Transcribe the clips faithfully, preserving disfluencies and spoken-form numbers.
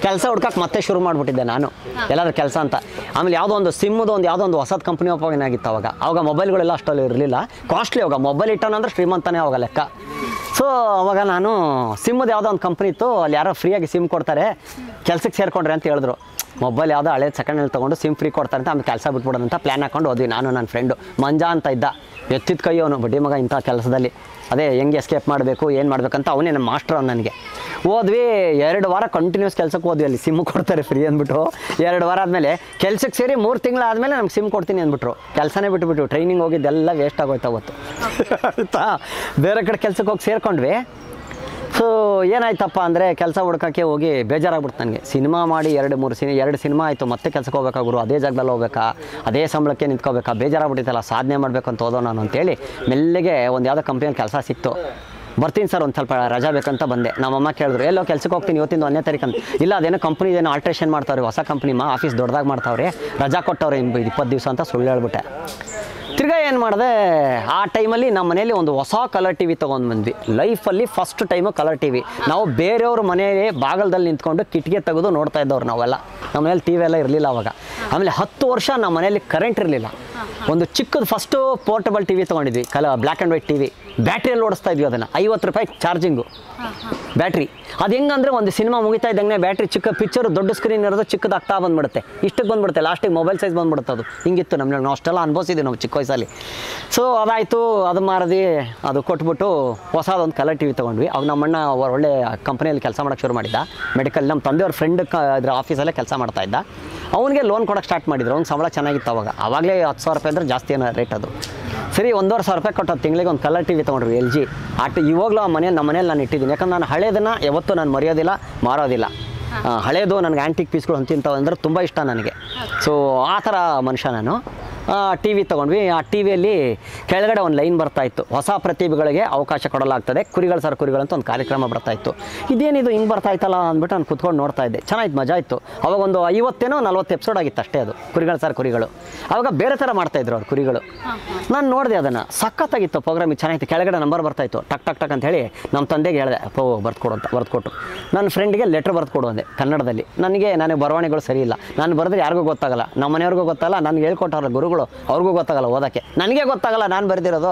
ಕೆಲಸ ಹುಡ್ಕಕ್ಕೆ ಮತ್ತೆ ಶುರು ಮಾಡಿಬಿಟ್ಟಿದ್ದೆ ನಾನು ಎಲ್ಲಾದ್ರೂ ಕೆಲಸ ಅಂತ. ಆಮೇಲೆ ಯಾವುದೋ ಒಂದು ಸಿಮ್ಮದು ಒಂದು ಯಾವುದೋ ಒಂದು ಹೊಸದು ಕಂಪ್ನಿ ಓಪನ್ ಆಗಿತ್ತು ಅವಾಗ. ಅವಾಗ ಮೊಬೈಲ್ಗಳೆಲ್ಲ ಅಷ್ಟಲ್ಲಿ ಇರಲಿಲ್ಲ, ಕಾಸ್ಟ್ಲಿ. ಅವಾಗ ಮೊಬೈಲ್ ಇಟ್ಟನಂದ್ರೆ ಶ್ರೀಮಂತನೇ ಅವಾಗ ಲೆಕ್ಕ. ಸೊ ಅವಾಗ ನಾನು ಸಿಮ್ಮದು ಯಾವುದೋ ಒಂದು ಕಂಪ್ನಿ ಇತ್ತು, ಅಲ್ಲಿ ಯಾರೋ ಫ್ರೀಯಾಗಿ ಸಿಮ್ ಕೊಡ್ತಾರೆ, ಕೆಲಸಕ್ಕೆ ಸೇರಿಕೊಂಡ್ರೆ ಅಂತ ಹೇಳಿದ್ರು. ಮೊಬೈಲ್ ಯಾವುದೋ ಹಳೆ ಸೆಕೆಂಡಲ್ಲಿ ತೊಗೊಂಡು ಸಿಮ್ ಫ್ರೀ ಕೊಡ್ತಾರೆ ಅಂತ ಆಮೇಲೆ ಕೆಲಸ ಬಿಟ್ಬಿಡೋದು ಅಂತ ಪ್ಲ್ಯಾನ್ ಹಾಕೊಂಡು ಹೋದ್ವಿ ನಾನು ನನ್ನ ಫ್ರೆಂಡು ಮಂಜಾ ಅಂತ ಇದ್ದ. ಎತ್ತಿದ ಕೈ ಅವನು, ಬಡ್ಡಿ ಮಗ ಇಂಥ ಕೆಲಸದಲ್ಲಿ. ಅದೇ ಹೆಂಗೆ ಎಸ್ಕೇಪ್ ಮಾಡಬೇಕು ಏನು ಮಾಡಬೇಕಂತ ಅವನೇ ನಮ್ಮ ಮಾಸ್ಟ್ರು ನನಗೆ. ಹೋದ್ವಿ, ಎರಡು ವಾರ ಕಂಟಿನ್ಯೂಸ್ ಕೆಲಸಕ್ಕೆ ಹೋದ್ವಿ. ಅಲ್ಲಿ ಸಿಮ್ ಕೊಡ್ತಾರೆ ಫ್ರೀ ಅಂದ್ಬಿಟ್ಟು. ಎರಡು ವಾರ ಆದಮೇಲೆ ಕೆಲಸಕ್ಕೆ ಸೇರಿ ಮೂರು ತಿಂಗಳಾದಮೇಲೆ ನಮ್ಗೆ ಸಿಮ್ ಕೊಡ್ತೀನಿ ಅಂದ್ಬಿಟ್ರು. ಕೆಲಸನೇ ಬಿಟ್ಟುಬಿಟ್ಟು ಟ್ರೈನಿಂಗ್ ಹೋಗಿದ್ದೆಲ್ಲ ವೇಸ್ಟ್ ಆಗೋಯ್ತು ಅವತ್ತು. ಆಯಿತಾ, ಬೇರೆ ಕಡೆ ಕೆಲಸಕ್ಕೆ ಹೋಗಿ ಸೇರ್ಕೊಂಡ್ವಿ. ಸೊ ಏನಾಯ್ತಪ್ಪ ಅಂದರೆ ಕೆಲಸ ಹುಡ್ಕೋಕ್ಕೆ ಹೋಗಿ ಬೇಜಾರಾಗ್ಬಿಡ್ತು ನನಗೆ. ಸಿನಿಮಾ ಮಾಡಿ ಎರಡು ಮೂರು ಸಿನಿ ಎರಡು ಸಿನಿಮಾ ಆಯಿತು, ಮತ್ತೆ ಕೆಲಸಕ್ಕೆ ಹೋಗ್ಬೇಕಾಗ್ರು, ಅದೇ ಜಾಗದಲ್ಲಿ ಹೋಗ್ಬೇಕಾ, ಅದೇ ಸಂಬಳಕ್ಕೆ ನಿಂತ್ಕೋಬೇಕಾ, ಬೇಜಾರಾಗ್ಬಿಟ್ಟಿತ್ತಲ್ಲ, ಸಾಧನೆ ಮಾಡಬೇಕು ಅಂತ ಹೋದೋ ನಾನು ಅಂತೇಳಿ ಮೆಲ್ಲಿಗೆ ಒಂದು ಯಾವುದೋ ಕಂಪ್ನಿಯಲ್ಲಿ ಕೆಲಸ ಸಿಕ್ತು. ಬರ್ತೀನಿ ಸರ್, ಒಂದು ಸ್ವಲ್ಪ ರಜಾ ಬೇಕಂತ ಬಂದೆ. ನಮ್ಮಮ್ಮ ಕೇಳಿದ್ರು, ಎಲ್ಲೋ ಕೆಲಸಕ್ಕೆ ಹೋಗ್ತೀನಿ ಇವತ್ತಿಂದ ಒಂದನೇ ತಾರೀಕು ಅಂತ. ಇಲ್ಲ, ಅದೇನೋ ಕಂಪ್ನಿ ಏನೋ ಆಲ್ಟ್ರೇಷನ್ ಮಾಡ್ತಾವ್ರೆ, ಹೊಸ ಕಂಪ್ನಿ ಮಾ ಆಫೀಸ್ ದೊಡ್ಡದಾಗಿ ಮಾಡ್ತಾವ್ರೆ, ರಜಾ ಕೊಟ್ಟವ್ರೆ ಇಪ್ಪತ್ತು ದಿವಸ ಅಂತ ಸುಳ್ಳು ಹೇಳ್ಬಿಟ್ಟೆ. ತಿರ್ಗಾ ಏನು ಮಾಡಿದೆ, ಆ ಟೈಮಲ್ಲಿ ನಮ್ಮ ಮನೇಲಿ ಒಂದು ಹೊಸ ಕಲರ್ ಟಿ ವಿ ತೊಗೊಂಡು ಬಂದ್ವಿ. ಲೈಫಲ್ಲಿ first time colour T V. ನಾವು ಬೇರೆಯವ್ರ ಮನೆಯಲ್ಲಿ ಬಾಗಲದಲ್ಲಿ ನಿಂತ್ಕೊಂಡು ಕಿಟಿಗೆ ತೆಗೆದು ನೋಡ್ತಾ ಇದ್ದವ್ರು ನಾವೆಲ್ಲ. ನಮ್ಮ ಮನೇಲಿ ಟಿ ವಿ ಎಲ್ಲ ಇರಲಿಲ್ಲ ಅವಾಗ. ಆಮೇಲೆ ಹತ್ತು ವರ್ಷ ನಮ್ಮ ಮನೇಲಿ ಕರೆಂಟ್ ಇರಲಿಲ್ಲ. ಒಂದು ಚಿಕ್ಕದು ಫಸ್ಟು ಪೋರ್ಟಬಲ್ ಟಿ ವಿ ತೊಗೊಂಡಿದ್ವಿ, ಕಲ black and white T V. ಬ್ಯಾಟ್ರಿಯಲ್ಲಿ ಓಡಿಸ್ತಾ ಇದ್ವಿ ಅದನ್ನು, ಐವತ್ತು ರೂಪಾಯಿ ಚಾರ್ಜಿಂಗು ಬ್ಯಾಟ್ರಿ. ಅದು ಹೆಂಗಂದರೆ ಒಂದು ಸಿನಿಮಾ ಮುಗಿತಾ ಇದ್ದಂಗೆ ಬ್ಯಾಟ್ರಿ ಚಿಕ್ಕ ಪಿಕ್ಚರು ದೊಡ್ಡ ಸ್ಕ್ರೀನ್ ಇರೋದು ಚಿಕ್ಕದಾಗ್ತಾ ಬಂದುಬಿಡುತ್ತೆ, ಇಷ್ಟಕ್ಕೆ ಬಂದುಬಿಡುತ್ತೆ, ಲಾಸ್ಟಿಗೆ ಮೊಬೈಲ್ ಸೈಜ್ ಬಂದುಬಿಡುತ್ತೆ. ಅದು ಹಿಂಗಿತ್ತು ನಮ್ಮಲ್ಲಿ, ನಾವು ಅಷ್ಟೆಲ್ಲ ಅನುಭವಿಸಿದ್ವಿ ನಾವು ಚಿಕ್ಕ ವಯಸ್ಸಲ್ಲಿ. ಸೊ ಅದಾಯಿತು, ಅದು ಮಾರದಿ ಅದು ಕೊಟ್ಬಿಟ್ಟು ಹೊಸದೊಂದು ಕಲರ್ ಟಿ ವಿ ತೊಗೊಂಡ್ವಿ. ಅವಾಗ ನಮ್ಮಣ್ಣ ಒಳ್ಳೆ ಕಂಪ್ನಿಯಲ್ಲಿ ಕೆಲಸ ಮಾಡೋಕ್ಕೆ ಶುರು ಮಾಡಿದ್ದ, ಮೆಡಿಕಲ್. ನಮ್ಮ ತಂದೆಯವ್ರ ಫ್ರೆಂಡ್ ಇದ್ರ ಆಫೀಸಲ್ಲೇ ಕೆಲಸ ಮಾಡ್ತಾಯಿದ್ದ. ಅವನಿಗೆ ಲೋನ್ ಕೊಡೋಕ್ಕೆ ಸ್ಟಾರ್ಟ್ ಮಾಡಿದ್ರು. ಅವ್ನಿಗೆ ಸಂಬಳ ಚೆನ್ನಾಗಿತ್ತು ಅವಾಗ. ಆವಾಗಲೇ ಹತ್ತು ಸಾವಿರ ರೂಪಾಯಿ ಅಂದರೆ ಜಾಸ್ತಿ ಏನೋ ರೇಟ್ ಅದು. ಸರಿ, ಒಂದೂವರೆ ಸಾವಿರ ರೂಪಾಯಿ ಕೊಟ್ಟು ತಿಂಗಳಿಗೆ ಒಂದು ಕಲರ್ ಟಿ ವಿ ತೊಗೊಂಡ್ರಿ, ಎಲ್ ಜಿ. ಆಟ ಇವಾಗಲೂ ಆ ಮನೇಲಿ ನಮ್ಮ ಮನೇಲಿ ನಾನು ಇಟ್ಟಿದ್ದೀನಿ. ಯಾಕಂದ್ರೆ ನಾನು ಹಳೇದನ್ನು ಯಾವತ್ತೂ ನಾನು ಮರೆಯೋದಿಲ್ಲ, ಮಾರೋದಿಲ್ಲ. ಹಳೇದು ನನಗೆ ಆ್ಯಂಟಿಕ್ ಪೀಸ್ಗಳು ಅಂತಿಂತವು ಅಂದರೆ ತುಂಬ ಇಷ್ಟ ನನಗೆ. ಸೊ ಆ ಥರ ಮನುಷ್ಯ ನಾನು. ಟಿ ವಿ ತೊಗೊಂಡ್ವಿ. ಆ ಟಿ ವಿಯಲ್ಲಿ ಕೆಳಗಡೆ ಒಂದು ಲೈನ್ ಬರ್ತಾಯಿತ್ತು, ಹೊಸ ಪ್ರತಿಭೆಗಳಿಗೆ ಅವಕಾಶ ಕೊಡಲಾಗ್ತದೆ, ಕುರಿಗಳು ಸರ್ ಕುರಿಗಳಂತ ಒಂದು ಕಾರ್ಯಕ್ರಮ ಬರ್ತಾಯಿತ್ತು. ಇದೇನಿದು ಹಿಂಗೆ ಬರ್ತಾಯಿತ್ತಲ್ಲ ಅಂದ್ಬಿಟ್ಟು ನಾನು ಕುತ್ಕೊಂಡು ನೋಡ್ತಾ ಇದ್ದೆ. ಚೆನ್ನಾಗಿತ್ತು, ಮಜಾ ಇತ್ತು. ಅವಾಗ ಒಂದು ಐವತ್ತೇನೋ ನಲ್ವತ್ತು ಎಪಿಸೋಡ್ ಆಗಿತ್ತು ಅಷ್ಟೇ ಅದು, ಕುರಿಗಳು ಸರ್ ಕುರಿಗಳು. ಆವಾಗ ಬೇರೆ ಥರ ಮಾಡ್ತಾಯಿದ್ರು ಅವ್ರು ಕುರಿಗಳು. ನಾನು ನೋಡಿದೆ ಅದನ್ನು, ಸಖತ್ತಾಗಿತ್ತು ಪ್ರೋಗ್ರಾಮಿಗೆ, ಚೆನ್ನಾಗಿತ್ತು. ಕೆಳಗಡೆ ನಂಬರ್ ಬರ್ತಾಯಿತ್ತು, ಟಕ್ ಟಕ್ ಟಕ್ ಅಂತ ಹೇಳಿ ನಮ್ಮ ತಂದೆಗೆ ಹೇಳಿದೆ, ಪೋ ಬರ್ದುಕೊಡು ಅಂತ. ಬರ್ದುಕೊಟ್ಟು ನನ್ನ ಫ್ರೆಂಡಿಗೆ ಲೆಟ್ರ್ ಬರ್ದುಕೊಡು ಅಂದೆ ಕನ್ನಡದಲ್ಲಿ. ನನಗೆ ನನಗೆ ಬರವಣಿಗೆಗಳು ಸರಿ ಇಲ್ಲ, ನಾನು ಬರೆದ್ರೆ ಯಾರಿಗೂ ಗೊತ್ತಾಗಲ್ಲ, ನಮ್ಮ ಮನೆಯವ್ರಿಗೂ ಗೊತ್ತಾಗಲ್ಲ, ನನಗೆ ಹೇಳ್ಕೊಟ್ಟವ್ರ ಗುರುಗಳು ಅವ್ರಿಗೂ ಗೊತ್ತಾಗಲ್ಲ ಓದೋಕ್ಕೆ, ನನಗೆ ಗೊತ್ತಾಗಲ್ಲ ನಾನು ಬರೆದಿರೋದು.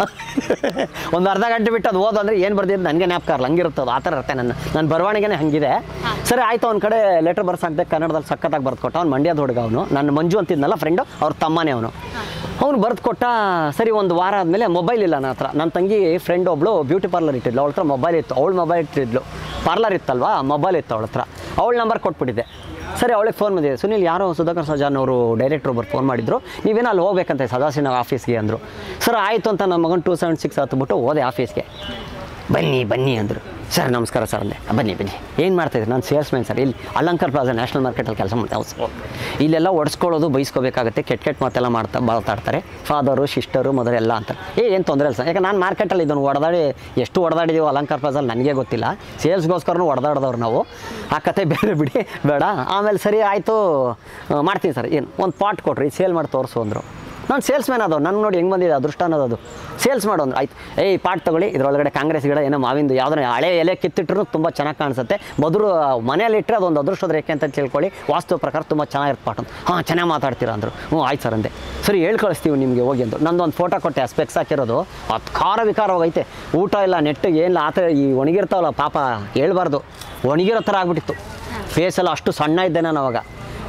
ಒಂದು ಅರ್ಧ ಗಂಟೆ ಬಿಟ್ಟು ಅದು ಓದು ಅಂದರೆ ಏನು ಬರ್ದಿದ್ದು ನನಗೆ ಜ್ಞಾಪಕ ಇರಲ್ಲ, ಹಂಗಿರುತ್ತದು. ಆ ಥರ ಇರುತ್ತೆ ನನ್ನ ನನ್ನ ಬರವಣಿಗೆನೇ ಹಂಗಿದೆ. ಸರಿ ಆಯಿತು, ಒಂದು ಕಡೆ ಲೆಟ್ರ್ ಬರ್ಸಾಕ್ದೆ, ಕನ್ನಡದಲ್ಲಿ ಸಖತ್ತಾಗಿ ಬರ್ದುಕೊಟ್ಟ. ಅವ್ನು ಮಂಡ್ಯದ ಹುಡುಗ, ಅವನು ನನ್ನ ಮಂಜು ಅಂತಿದ್ನಲ್ಲ ಫ್ರೆಂಡು, ಅವ್ರ ತಮ್ಮನೇ ಅವನು. ಅವ್ನು ಬರ್ದು ಕೊಟ್ಟ. ಸರಿ, ಒಂದು ವಾರ ಆದಮೇಲೆ ಮೊಬೈಲ್ ಇಲ್ಲ ನನ್ನ ಹತ್ರ. ನನ್ನ ತಂಗಿ ಫ್ರೆಂಡ್ ಒಬ್ಬಳು ಬ್ಯೂಟಿ ಪಾರ್ಲರ್ ಇಟ್ಟಿದ್ಲು, ಅವಳ ಹತ್ರ ಮೊಬೈಲ್ ಇತ್ತು. ಅವಳು ಮೊಬೈಲ್ ಇಟ್ಟಿದ್ಲು, ಪಾರ್ಲರ್ ಇತ್ತಲ್ವಾ, ಮೊಬೈಲ್ ಇತ್ತು ಅವಳ ಹತ್ರ. ಅವಳ ನಂಬರ್ ಕೊಟ್ಬಿಟ್ಟಿದ್ದೆ. ಸರಿ, ಅವಳಿಗೆ ಫೋನ್ ಬಂದಿದೆ, ಸುನಿಲ್ ಯಾರೋ ಸುಧಾಕರ್ ಸಜಾನ್ ಅವರು ಡೈರೆಕ್ಟ್ರ್ ಒಬ್ಬರು ಫೋನ್ ಮಾಡಿದ್ರು, ನೀವೇನೋ ಅಲ್ಲಿ ಹೋಗ್ಬೇಕಂತ ಸದಾಶಿವ ಆಫೀಸ್ಗೆ ಅಂದರು. ಸರ್ ಆಯಿತು ಅಂತ ನಮ್ಮ ಮಗನ ಟೂ ಸೆವೆನ್ ಸಿಕ್ಸ್ ಹತ್ಬಿಟ್ಟು ಹೋದೆ ಆಫೀಸ್ಗೆ. ಬನ್ನಿ ಬನ್ನಿ ಅಂದರು. ಸರ್ ನಮಸ್ಕಾರ ಸರ್ ಅಂದೆ. ಬನ್ನಿ ಬನ್ನಿ, ಏನು ಮಾಡ್ತಾಯಿದ್ರು? ನಾನು ಸೇಲ್ಸ್ ಮ್ಯಾನ್ ಸರ್, ಇಲ್ಲಿ ಅಲಂಕಾರ್ ಪ್ಲಾಜಾ ನ್ಯಾಷನಲ್ ಮಾರ್ಕೆಟಲ್ಲಿ ಕೆಲಸ ಮಾಡ್ತಾ. ಇಲ್ಲೆಲ್ಲ ಒಡಿಸ್ಕೊಳ್ಳೋದು ಬೈಸ್ಕೋಬೇಕಾಗುತ್ತೆ, ಕೆಟ್ಟ ಕೆಟ್ಟ ಮಾತೆಲ್ಲ ಮಾಡ್ತಾ ಮಾತಾಡ್ತಾರೆ, ಫಾದರು ಸಿಸ್ಟರು ಮೊದಲು ಎಲ್ಲ ಅಂತ. ಏ ಏನು ತೊಂದರೆ ಇಲ್ಲ ಸರ್, ಯಾಕೆ ನಾನು ಮಾರ್ಕೆಟಲ್ಲಿ ಇದನ್ನು ಹೊಡೆದಾಡಿ ಎಷ್ಟು ಹೊಡೆದಾಡಿದೀವೋ ಅಲಂಕಾರ್ ಪ್ಲಾಜಲ್ಲಿ ನನಗೆ ಗೊತ್ತಿಲ್ಲ. ಸೇಲ್ಸ್ಗೋಸ್ಕರನೂ ಹೊಡೆದಾಡ್ದವ್ರು ನಾವು. ಆ ಕತೆ ಬೇರೆ ಬಿಡಿ, ಬೇಡ. ಆಮೇಲೆ ಸರಿ ಆಯಿತು, ಮಾಡ್ತೀನಿ ಸರ್. ಏನು ಒಂದು ಪಾಟ್ ಕೊಟ್ರಿ, ಸೇಲ್ ಮಾಡಿ ತೋರಿಸು ಅಂದರು. ನಾನು ಸೇಲ್ಸ್ ಮ್ಯಾನ್ ಅದು, ನನಗೆ ನೋಡಿ ಹೆಂಗೆ ಬಂದಿದೆ ಅದೃಷ್ಟ ಅನ್ನೋದು. ಸೇಲ್ಸ್ ಮಾಡು ಅಂದ್ರೆ ಆಯ್ತು. ಏಯ್ ಪಾಟ್ ತೊಗೊಳ್ಳಿ, ಇದರೊಳಗಡೆ ಕಾಂಗ್ರೆಸ್ ಗಿಡ ಏನೋ ಮಾವಿಂದು ಯಾವುದೋ ಹಳೆ ಎಲೆ ಕಿತ್ತಿಟ್ಟರು ತುಂಬ ಚೆನ್ನಾಗಿ ಕಾಣಿಸುತ್ತೆ, ಮೊದಲು ಮನೆಯಲ್ಲಿ ಇಟ್ಟರೆ ಅದೊಂದು ಅದೃಷ್ಟದ ರೇಖೆ ಅಂತ ತಿಳ್ಕೊಳ್ಳಿ, ವಾಸ್ತು ಪ್ರಕಾರ ತುಂಬ ಚೆನ್ನಾಗಿರುತ್ತೆ ಪಾಟ್ ಅಂತ. ಹಾಂ ಚೆನ್ನಾಗಿ ಮಾತಾಡ್ತೀರಾ ಅಂದರು. ಹ್ಞೂ ಆಯ್ತು ಸರ್ ಅಂದೆ. ಸರಿ ಹೇಳಿ ಕಳಿಸ್ತೀವಿ ನಿಮಗೆ ಹೋಗಿ ಅಂದರು. ನಂದೊಂದು ಫೋಟೋ ಕೊಟ್ಟೆ, ಆ ಸ್ಪೆಕ್ಸ್ ಹಾಕಿರೋದು ಅದು ಖಾರ ವಿಕಾರ ಹೋಗೈತೆ, ಊಟ ಇಲ್ಲ, ನೆಟ್ಟಿಗೆ ಏನಿಲ್ಲ. ಆ ಥರ ಈ ಒಣಗಿರ್ತಾವಲ್ಲ ಪಾಪ ಹೇಳ್ಬಾರ್ದು, ಒಣಗಿರೋ ಥರ ಆಗ್ಬಿಟ್ಟಿತ್ತು ಫೇಸೆಲ್ಲ. ಅಷ್ಟು ಸಣ್ಣ ಇದ್ದೆ ನಾನು ಅವಾಗ.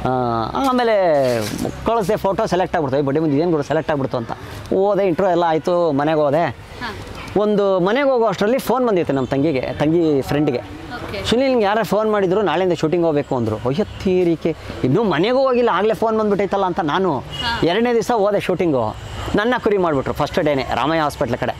ಆಮೇಲೆ ಕಳಿಸ್ದೆ, ಫೋಟೋ ಸೆಲೆಕ್ಟ್ ಆಗ್ಬಿಡ್ತು. ಬಡ್ಡಿ ಮುಂದೆ ಏನು ಕೂಡ ಸೆಲೆಕ್ಟ್ ಆಗ್ಬಿಡ್ತು ಅಂತ ಹೋದೆ. ಇಂಟ್ರೋ ಎಲ್ಲ ಆಯಿತು, ಮನೆಗೆ ಹೋದೆ. ಒಂದು ಮನೆಗೆ ಹೋಗೋ ಅಷ್ಟರಲ್ಲಿ ಫೋನ್ ಬಂದಿತ್ತು ನಮ್ಮ ತಂಗಿಗೆ, ತಂಗಿ ಫ್ರೆಂಡ್ಗೆ. ಸುನಿಲ್ ನಿಂಗೆ ಯಾರು ಫೋನ್ ಮಾಡಿದ್ರು, ನಾಳೆಯಿಂದ ಶೂಟಿಂಗ್ ಹೋಗಬೇಕು ಅಂದರು. ಅಯ್ಯತ್ತೀರಿಕೆ, ಇನ್ನೂ ಮನೆಗೂ ಹೋಗಿಲ್ಲ, ಆಗಲೇ ಫೋನ್ ಬಂದುಬಿಟ್ಟೈತಲ್ಲ ಅಂತ ನಾನು ಎರಡನೇ ದಿವಸ ಹೋದೆ ಶೂಟಿಂಗು. ನನ್ನ ಕುರಿ ಮಾಡಿಬಿಟ್ರು ಫಸ್ಟ್ ಡೇನೇ ರಾಮಯ್ಯ ಹಾಸ್ಪಿಟ್ಲ್ ಕಡೆ.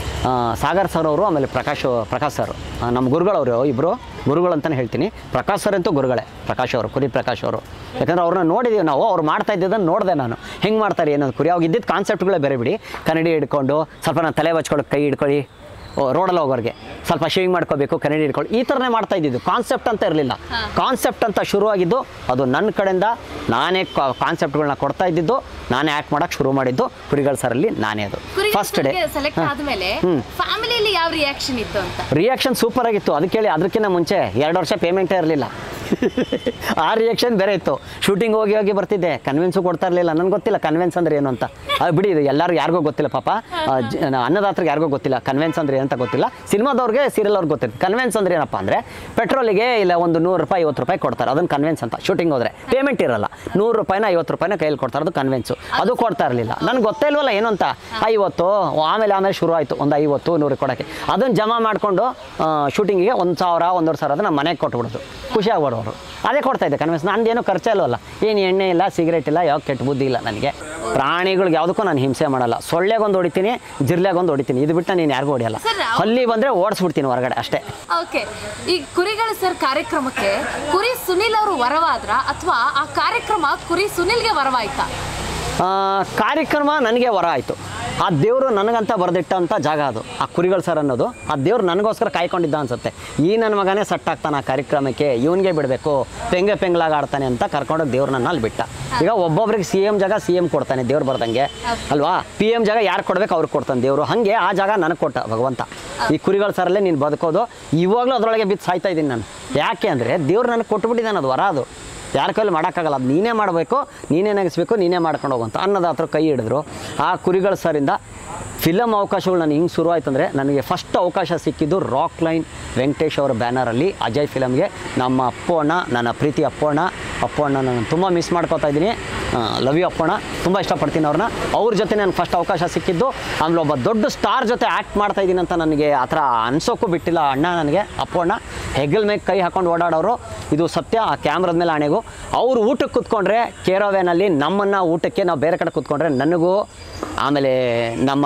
ಸಾಗರ್ ಸರ್ ಅವರು, ಆಮೇಲೆ ಪ್ರಕಾಶ್ ಪ್ರಕಾಶ್ ಸರ್, ನಮ್ಮ ಗುರುಗಳವರು ಇಬ್ಬರು ಗುರುಗಳು ಅಂತಲೇ ಹೇಳ್ತೀನಿ. ಪ್ರಕಾಶ್ ಸರ್ ಅಂತೂ ಗುರುಗಳೇ, ಪ್ರಕಾಶ್ ಅವರು, ಕುರಿ ಪ್ರಕಾಶ್ ಅವರು. ಯಾಕಂದ್ರೆ ಅವ್ರನ್ನ ನೋಡಿದ್ದೀವಿ ನಾವು, ಅವ್ರು ಮಾಡ್ತಾ ಇದ್ದಿದ್ದನ್ನು ನೋಡಿದೆ ನಾನು, ಹೆಂಗೆ ಮಾಡ್ತಾರೆ ಏನೋ ಕುರಿ. ಅವಾಗ ಇದ್ದಿದ್ದು ಕಾನ್ಸೆಪ್ಟ್ಗಳೇ ಬೇರೆ ಬಿಡಿ. ಕನ್ನಡಿ ಹಿಡ್ಕೊಂಡು ಸ್ವಲ್ಪ ನಾನು ತಲೆ ಬಚ್ಕೊಳ್ಳೋ, ಕೈ ಹಿಡ್ಕೊಳ್ಳಿ, ರೋಡಲ್ಲಿ ಹೋಗೋರಿಗೆ ಸ್ವಲ್ಪ ಶೇವಿಂಗ್ ಮಾಡ್ಕೋಬೇಕು, ಕನ್ನಡಿ ಹಿಡ್ಕೊಂಡು, ಈ ಥರನೇ ಮಾಡ್ತಾ ಇದ್ದಿದ್ದು. ಕಾನ್ಸೆಪ್ಟ್ ಅಂತ ಇರಲಿಲ್ಲ. ಕಾನ್ಸೆಪ್ಟ್ ಅಂತ ಶುರುವಾಗಿದ್ದು ಅದು ನನ್ನ ಕಡೆಯಿಂದ. ನಾನೇ ಕಾನ್ಸೆಪ್ಟ್ಗಳನ್ನ ಕೊಡ್ತಾ ಇದ್ದಿದ್ದು, ನಾನೇ ಆ್ಯಕ್ಟ್ ಮಾಡೋಕ್ಕೆ ಶುರು ಮಾಡಿದ್ದು ಕುರಿಗಳ ಸರಲ್ಲಿ ನಾನೇ. ಅದು ಫಸ್ಟ್ ಡೇ ಸೆಲೆಕ್ಟ್ ಆದಮೇಲೆ ಫ್ಯಾಮಿಲಿಯಲ್ಲಿ ಯಾವ ರಿಯಾಕ್ಷನ್ ಇತ್ತು ಅಂತ? ರಿಯಾಕ್ಷನ್ ಸೂಪರ್ ಆಗಿತ್ತು. ಅದಕ್ಕೆ ಹೇಳಿ, ಅದಕ್ಕಿಂತ ಮುಂಚೆ ಎರಡು ವರ್ಷ ಪೇಮೆಂಟೇ ಇರಲಿಲ್ಲ. ಆ ರಿಯಾಕ್ಷನ್ ಬೇರೆ ಇತ್ತು. ಶೂಟಿಂಗ್ ಹೋಗಿ ಹೋಗಿ ಬರ್ತಿದ್ದೆ, ಕನ್ವಿನ್ಸು ಕೊಡ್ತಾ ಇರಲಿಲ್ಲ. ನನಗೆ ಗೊತ್ತಿಲ್ಲ ಕನ್ವಿನ್ಸ್ ಅಂದ್ರೆ ಏನು ಅಂತ. ಅದು ಬಿಡಿ, ಇದು ಎಲ್ಲರಿಗೂ ಯಾರಿಗೂ ಗೊತ್ತಿಲ್ಲ ಪಾಪ, ಅನ್ನದಾತ್ರಿಗೆ ಯಾರಿಗೂ ಗೊತ್ತಿಲ್ಲ ಕನ್ವಿನ್ಸ್ ಅಂದ್ರೆ ಏನಂತ ಗೊತ್ತಿಲ್ಲ. ಸಿನಿಮಾದವ್ರಿಗೆ ಸೀರಿಯಲ್ ಅವ್ರಿಗೆ ಗೊತ್ತಿರುತ್ತೆ. ಕನ್ವಿನ್ಸ್ ಅಂದ್ರೆ ಏನಪ್ಪ ಅಂದರೆ ಪೆಟ್ರೋಲಿಗೆ ಇಲ್ಲ ಒಂದು ನೂರು ರೂಪಾಯಿ ಐವತ್ತು ರೂಪಾಯಿ ಕೊಡ್ತಾರೆ, ಅದನ್ನು ಕನ್ವಿನ್ಸ್ ಅಂತ. ಶೂಟಿಂಗ್ ಹೋದರೆ ಪೇಮೆಂಟ್ ಇರಲ್ಲ, ನೂರು ರೂಪಾಯಿನ ಐವತ್ತು ರೂಪಾಯಿನ ಕೈಯಲ್ಲಿ ಕೊಡ್ತಾರೆ, ಅದು ಕನ್ವಿನ್ಸು. ಅದು ಕೊಡ್ತಾ ಇರಲಿಲ್ಲ, ನನಗೆ ಗೊತ್ತೇ ಇಲ್ವಲ್ಲ ಏನು ಅಂತ. ಐವತ್ತು ಆಮೇಲೆ ಆಮೇಲೆ ಶುರು ಆಯಿತು ಒಂದು ಐವತ್ತು ನೂರು ಕೊಡೋಕ್ಕೆ. ಅದನ್ನು ಜಮಾ ಮಾಡಿಕೊಂಡು ಶೂಟಿಂಗಿಗೆ ಒಂದು ಸಾವಿರ ಒಂದೂವರೆ ಸಾವಿರ ಅದನ್ನು ಮನೆಗೆ ಕೊಟ್ಬಿಡೋದು, ಖುಷಿಯಾಗಿ ಬರೋರು. ಅದೇ ಕೊಡ್ತಾಯಿದ್ದೆ ಕನ್ವಿನ್ಸ್. ನಂದೇನು ಖರ್ಚೇ ಇಲ್ವಲ್ಲ, ಏನು ಎಣ್ಣೆ ಇಲ್ಲ, ಸಿಗರೇಟ್ ಇಲ್ಲ, ಯಾವ ಕೆಟ್ಟ ಬುದ್ಧಿ ಇಲ್ಲ ನನಗೆ. ಪ್ರಾಣಿಗಳಿಗೆ ಯಾವುದಕ್ಕೂ ನಾನು ಹಿಂಸೆ ಮಾಡಲ್ಲ. ಸೊಳ್ಳೆಗೊಂದು ಹೊಡಿತೀನಿ, ಜಿರ್ಲೆಗೊಂದು ಹೊಡಿತೀನಿ, ಇದು ಬಿಟ್ಟು ನೀನು ಯಾರಿಗೂ ಹೊಡಿಯಲ್ಲ. ಹಲ್ಲಿ ಬಂದರೆ ಓಡಿಸ್ಬಿಡ್ತೀನಿ ಹೊರಗಡೆ ಅಷ್ಟೇ. ಓಕೆ, ಈ ಕುರಿಗಳು ಸರ್ ಕಾರ್ಯಕ್ರಮಕ್ಕೆ ಕುರಿ ಸುನಿಲ್ ಅವರು ವರವಾದ್ರ ಅಥವಾ ಆ ಕಾರ್ಯಕ್ರಮ ಕುರಿ ಸುನಿಲ್ಗೆ ವರವಾಯ್ತಾ? ಕಾರ್ಯಕ್ರಮ ನನಗೆ ವರ ಆಯಿತು. ಆ ದೇವರು ನನಗಂತ ಬರೆದಿಟ್ಟಂಥ ಜಾಗ ಅದು, ಆ ಕುರಿಗಳು ಸರ್ ಅನ್ನೋದು. ಆ ದೇವ್ರು ನನಗೋಸ್ಕರ ಕಾಯ್ಕೊಂಡಿದ್ದ ಅನ್ಸುತ್ತೆ. ಈ ನನ್ನ ಮಗನೇ ಸೆಟ್ ಆಗ್ತಾನೆ ಆ ಕಾರ್ಯಕ್ರಮಕ್ಕೆ, ಇವನಿಗೆ ಬಿಡಬೇಕು, ಪೆಂಗೆ ಪೆಂಗ್ಲಾಗ ಆಡ್ತಾನೆ ಅಂತ ಕರ್ಕೊಂಡೋಗಿ ದೇವ್ರು ನನ್ನ ಅಲ್ಲಿ ಬಿಟ್ಟ. ಈಗ ಒಬ್ಬೊಬ್ರಿಗೆ ಸಿ ಎಮ್ ಜಾಗ ಸಿ ಎಮ್ ಕೊಡ್ತಾನೆ ದೇವ್ರು ಬರ್ದಂಗೆ ಅಲ್ವಾ, ಪಿ ಎಮ್ ಜಾಗ ಯಾರು ಕೊಡ್ಬೇಕು ಅವ್ರಿಗೆ ಕೊಡ್ತಾನೆ ದೇವರು. ಹಾಗೆ ಆ ಜಾಗ ನನಗೆ ಕೊಟ್ಟ ಭಗವಂತ. ಈ ಕುರಿಗಳ ಸರಲ್ಲೇ ನೀನು ಬದುಕೋದು. ಇವಾಗಲೂ ಅದರೊಳಗೆ ಬಿದ್ದು ಸಾಯ್ತಾ ಇದ್ದೀನಿ ನಾನು. ಯಾಕೆ ಅಂದರೆ ದೇವ್ರು ನನಗೆ ಕೊಟ್ಬಿಟ್ಟಿದ್ದಾನೆ, ಅದು ವರ. ಅದು ಯಾರ ಕೈಲಿ ಮಾಡೋಕ್ಕಾಗಲ್ಲ, ಅದು ನೀನೇ ಮಾಡಬೇಕು, ನೀನೇ ನೆಗೆಸ್ಬೇಕು, ನೀನೇ ಮಾಡ್ಕೊಂಡು ಹೋಗುವಂತ. ಅನ್ನದಾತ್ರ ಕೈ ಹಿಡಿದ್ರು. ಆ ಕುರಿಗಳ ಸರಿಂದ ಫಿಲಮ್ ಅವಕಾಶಗಳು ನನಗೆ ಹಿಂಗೆ ಶುರು ಆಯ್ತು ಅಂದರೆ, ನನಗೆ ಫಸ್ಟ್ ಅವಕಾಶ ಸಿಕ್ಕಿದ್ದು ರಾಕ್ ಲೈನ್ ವೆಂಕಟೇಶ್ ಅವರ ಬ್ಯಾನರಲ್ಲಿ ಅಜಯ್ ಫಿಲಮ್ಗೆ. ನಮ್ಮ ಅಪ್ಪಣ್ಣ, ನನ್ನ ಪ್ರೀತಿ ಅಪ್ಪಣ್ಣ ಅಪ್ಪಣ್ಣ ನಾನು ತುಂಬ ಮಿಸ್ ಮಾಡ್ಕೋತಾ ಇದ್ದೀನಿ. ಲವ್ ಯು ಅಪ್ಪಣ್ಣ, ತುಂಬ ಇಷ್ಟಪಡ್ತೀನಿ ಅವ್ರನ್ನ. ಅವ್ರ ಜೊತೆ ನಾನು ಫಸ್ಟ್ ಅವಕಾಶ ಸಿಕ್ಕಿದ್ದು. ಆಮೇಲೆ ಒಬ್ಬ ದೊಡ್ಡ ಸ್ಟಾರ್ ಜೊತೆ ಆ್ಯಕ್ಟ್ ಮಾಡ್ತಾ ಇದ್ದೀನಿ ಅಂತ ನನಗೆ ಆ ಥರ ಅನ್ಸೋಕ್ಕೂ ಬಿಟ್ಟಿಲ್ಲ ಅಣ್ಣ ನನಗೆ. ಅಪ್ಪಣ್ಣ ಹೆಗಲ್ ಮೇಲೆ ಕೈ ಹಾಕೊಂಡು ಓಡಾಡೋರು, ಇದು ಸತ್ಯ. ಆ ಕ್ಯಾಮ್ರದ ಮೇಲೆ ಆಣೆಗೂ. ಅವರು ಊಟಕ್ಕೆ ಕೂತ್ಕೊಂಡ್ರೆ ಕೇರೋವೇನಲ್ಲಿ ನಮ್ಮನ್ನು ಊಟಕ್ಕೆ ನಾವು ಬೇರೆ ಕಡೆ ಕೂತ್ಕೊಂಡ್ರೆ ನನಗೂ, ಆಮೇಲೆ ನಮ್ಮ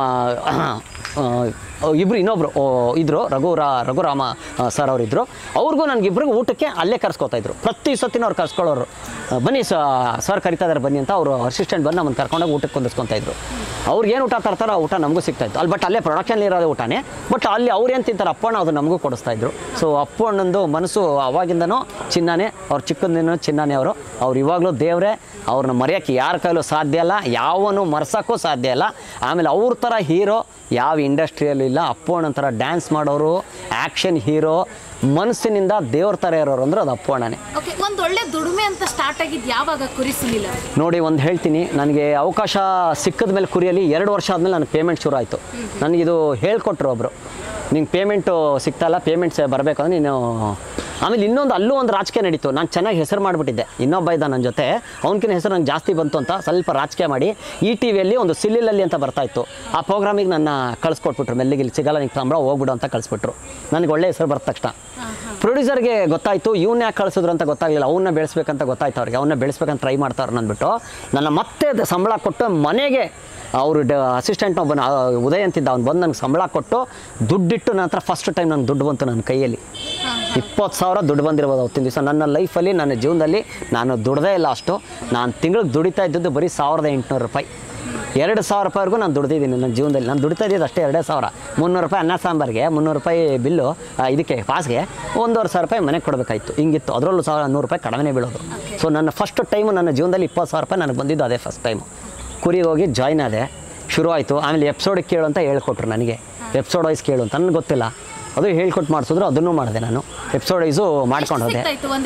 ಇಬ್ಬರು ಇನ್ನೊಬ್ಬರು ಇದ್ದರು, ರಘುರ ರಘುರಾಮ ಸರ್ ಅವರಿದ್ದರು. ಅವ್ರಿಗೂ ನನಗಿಬ್ರಿಗೂ ಊಟಕ್ಕೆ ಅಲ್ಲೇ ಕರ್ಸ್ಕೊತಾಯಿದ್ರು. ಪ್ರತಿ ಸತಿನೂ ಅವ್ರು ಕರ್ಸ್ಕೊಳ್ಳೋರು. ಬನ್ನಿ ಸರ್ ಕರಿತಾ ಇದ್ದಾರೆ ಬನ್ನಿ ಅಂತ ಅವರು ಅಸಿಸ್ಟೆಂಟ್ ಬಂದು ನಮ್ಮನ್ನು ಕರ್ಕೊಂಡೋಗಿ ಊಟಕ್ಕೆ ಹೊಂದಿಸ್ಕೊತಾಯಿದ್ರು. ಅವ್ರಿಗೇನು ಊಟ ತರ್ತಾರೋ ಆ ಊಟ ನಮಗೂ ಸಿಗ್ತಾಯಿತ್ತು ಅಲ್ಲಿ. ಬಟ್ ಅಲ್ಲೇ ಪ್ರೊಡಕ್ಷನ್ ಇರೋದೇ ಊಟನೇ, ಬಟ್ ಅಲ್ಲಿ ಅವ್ರು ಏನು ತಿಂತಾರೆ ಅಪ್ಪಣ್ಣ ಅದು ನಮಗೂ ಕೊಡಿಸ್ತಾಯಿದ್ರು. ಸೊ ಅಪ್ಪಣ್ಣಂದು ಮನಸ್ಸು ಅವಾಗಿಂದನೂ ಚಿನ್ನನೇ, ಅವ್ರು ಚಿಕ್ಕಂದಿನೂ ಚಿನ್ನನೇ. ಅವರು ಅವ್ರು ಇವಾಗಲೂ ದೇವರೇ. ಅವ್ರನ್ನ ಮರೆಯೋಕ್ಕೆ ಯಾರ ಕೈಲೂ ಸಾಧ್ಯ ಇಲ್ಲ, ಯಾವನು ಮರ್ಸೋಕ್ಕೂ ಸಾಧ್ಯ ಇಲ್ಲ. ಆಮೇಲೆ ಅವ್ರ ಥರ ಹೀರೋ ಯಾವ ಇಂಡಸ್ಟ್ರಿಯಲ್ಲೂ ಇಲ್ಲ. ಅಪ್ಪಣ್ಣ ಥರ ಡ್ಯಾನ್ಸ್ ಮಾಡೋರು, ಆ್ಯಕ್ಷನ್ ಹೀರೋ, ಮನಸ್ಸಿನಿಂದ ದೇವ್ರ ಥರ ಇರೋರು ಅಂದ್ರೆ ಅದು ಅಪ್ಪಣ್ಣನೇ. ಒಂದು ಒಳ್ಳೆ ದುಡಿಮೆ ಅಂತ ಸ್ಟಾರ್ಟ್ ಆಗಿದ್ದು ಯಾವಾಗ ಕುರಿ ಸುನಿಲ್? ನೋಡಿ ಒಂದು ಹೇಳ್ತೀನಿ, ನನಗೆ ಅವಕಾಶ ಸಿಕ್ಕಿದ ಮೇಲೆ ಕುರಿಯಲ್ಲಿ ಎರಡು ವರ್ಷ ಆದಮೇಲೆ ನನಗೆ ಪೇಮೆಂಟ್ ಶುರು ಆಯಿತು. ನನಗಿದು ಹೇಳ್ಕೊಟ್ರು ಒಬ್ಬರು, ನಿಂಗೆ ಪೇಮೆಂಟು ಸಿಗ್ತಾಯಿಲ್ಲ, ಪೇಮೆಂಟ್ಸ್ ಬರಬೇಕು ಅಂದರೆ ನೀನು. ಆಮೇಲೆ ಇನ್ನೊಂದು ಅಲ್ಲೂ ಒಂದು ರಾಜಕೀಯ ನಡೀತು. ನಾನು ಚೆನ್ನಾಗಿ ಹೆಸರು ಮಾಡಿಬಿಟ್ಟಿದ್ದೆ. ಇನ್ನೊಬ್ಬ ಇದ್ದ ನನ್ನ ಜೊತೆ, ಅವನಕಿನ ಹೆಸರು ನಂಗೆ ಜಾಸ್ತಿ ಬಂತು ಅಂತ ಸ್ವಲ್ಪ ರಾಜಕೀಯ ಮಾಡಿ ಈ ಟಿ ವಿಯಲ್ಲಿ ಒಂದು ಸಿಲ್ಲಿಲಲ್ಲಿ ಅಂತ ಬರ್ತಾಯಿತ್ತು. ಆ ಪ್ರೋಗ್ರಾಮಿಗೆ ನನ್ನ ಕಳಿಸ್ಕೊಟ್ಬಿಟ್ರು. ಮೆಲ್ಲಿಗೆ ಇಲ್ಲಿ ಸಿಗಲ್ಲ ನಿಂಗೆ ಸಂಬಳ, ಹೋಗ್ಬಿಡು ಅಂತ ಕಳಿಸ್ಬಿಟ್ರು. ನನಗೆ ಒಳ್ಳೆ ಹೆಸರು ಬರ್ತ ತಕ್ಷಣ ಪ್ರೊಡ್ಯೂಸರ್ಗೆ ಗೊತ್ತಾಯಿತು, ಇವನ್ನ ಯಾಕೆ ಕಳಿಸಿದ್ರು ಅಂತ ಗೊತ್ತಾಗಲಿಲ್ಲ. ಅವನ್ನ ಬೆಳೆಸ್ಬೇಕಂತ ಗೊತ್ತಾಯ್ತು ಅವ್ರಿಗೆ. ಅವನ್ನ ಬೆಳೆಸ್ಬೇಕಂತ ಟ್ರೈ ಮಾಡ್ತಾವ್ರು ಅಂದ್ಬಿಟ್ಟು ನನ್ನ ಮತ್ತೆ ಸಂಬಳ ಕೊಟ್ಟು ಮನೆಗೆ ಅವರು ಡ ಅಸಿಸ್ಟೆಂಟ್ ಒಬ್ಬನ ಉದಯ್ ಅಂತಿದ್ದ, ಅವ್ನು ಬಂದು ನನಗೆ ಸಂಬಳ ಕೊಟ್ಟು ದುಡ್ಡಿಟ್ಟು ನಂತರ ಫಸ್ಟ್ ಟೈಮ್ ನನಗೆ ದುಡ್ಡು ಬಂತು ನನ್ನ ಕೈಯಲ್ಲಿ. ಇಪ್ಪತ್ತು ಸಾವಿರ ದುಡ್ಡು ಬಂದಿರ್ಬೋದು ಅವತ್ತಿನ ದಿವಸ. ನನ್ನ ಲೈಫಲ್ಲಿ, ನನ್ನ ಜೀವನದಲ್ಲಿ ನಾನು ದುಡ್ದೇ ಇಲ್ಲ ಅಷ್ಟು. ನಾನು ತಿಂಗಳಿಗೆ ದುಡಿತಾ ಇದ್ದದ್ದು ಬರೀ ಸಾವಿರದ ಎಂಟುನೂರು ರೂಪಾಯಿ. ಎರಡು ಸಾವಿರ ರೂಪಾಯಿವರೆಗೂ ನಾನು ದುಡ್ದಿದ್ದೀನಿ ನನ್ನ ಜೀವನದಲ್ಲಿ. ನಾನು ದುಡಿತಾ ಇದ್ದಿದ್ದು ಅಷ್ಟೇ ಎರಡೇ ಸಾವಿರ. ಮುನ್ನೂರು ರೂಪಾಯಿ ಅನ್ನ ಸಾಂಬಾರಿಗೆ, ಮುನ್ನೂರು ರೂಪಾಯಿ ಬಿಲ್ಲು ಇದಕ್ಕೆ ಪಾಸ್ಗೆ, ಒಂದೂವರೆ ಸಾವಿರ ರೂಪಾಯಿ ಮನೆಗೆ ಕೊಡಬೇಕಾಯ್ತು. ಹಿಂಗಿತ್ತು. ಅದರಲ್ಲೂ ಸಾವಿರ ನೂರು ರೂಪಾಯಿ ಕಡಿಮೆ ಬೀಳೋದು. ಸೊ ನನ್ನ ಫಸ್ಟ್ ಟೈಮು ನನ್ನ ಜೀವನದಲ್ಲಿ ಇಪ್ಪತ್ತು ಸಾವಿರ ರೂಪಾಯಿ ನನಗೆ ಬಂದಿದ್ದು ಅದೇ ಫಸ್ಟ್ ಟೈಮು. ಕುರಿಗೆ ಹೋಗಿ ಜಾಯ್ನ್ ಆದೆ, ಶುರು ಆಯಿತು. ಆಮೇಲೆ ಎಪಿಸೋಡಿಗೆ ಕೇಳು ಅಂತ ಹೇಳ್ಕೊಟ್ರು ನನಗೆ. ಎಪಿಸೋಡ್ ವೈಸ್ ಕೇಳು ಅಂತ ನನಗೆ ಗೊತ್ತಿಲ್ಲ, ಅದು ಹೇಳ್ಕೊಟ್ಟು ಮಾಡಿಸಿದ್ರು. ಅದನ್ನು ಮಾಡಿದೆ ನಾನು. ಎಪಿಸೋಡ್ ವೈಸು ಮಾಡ್ಕೊಂಡು ಹೋದೆ.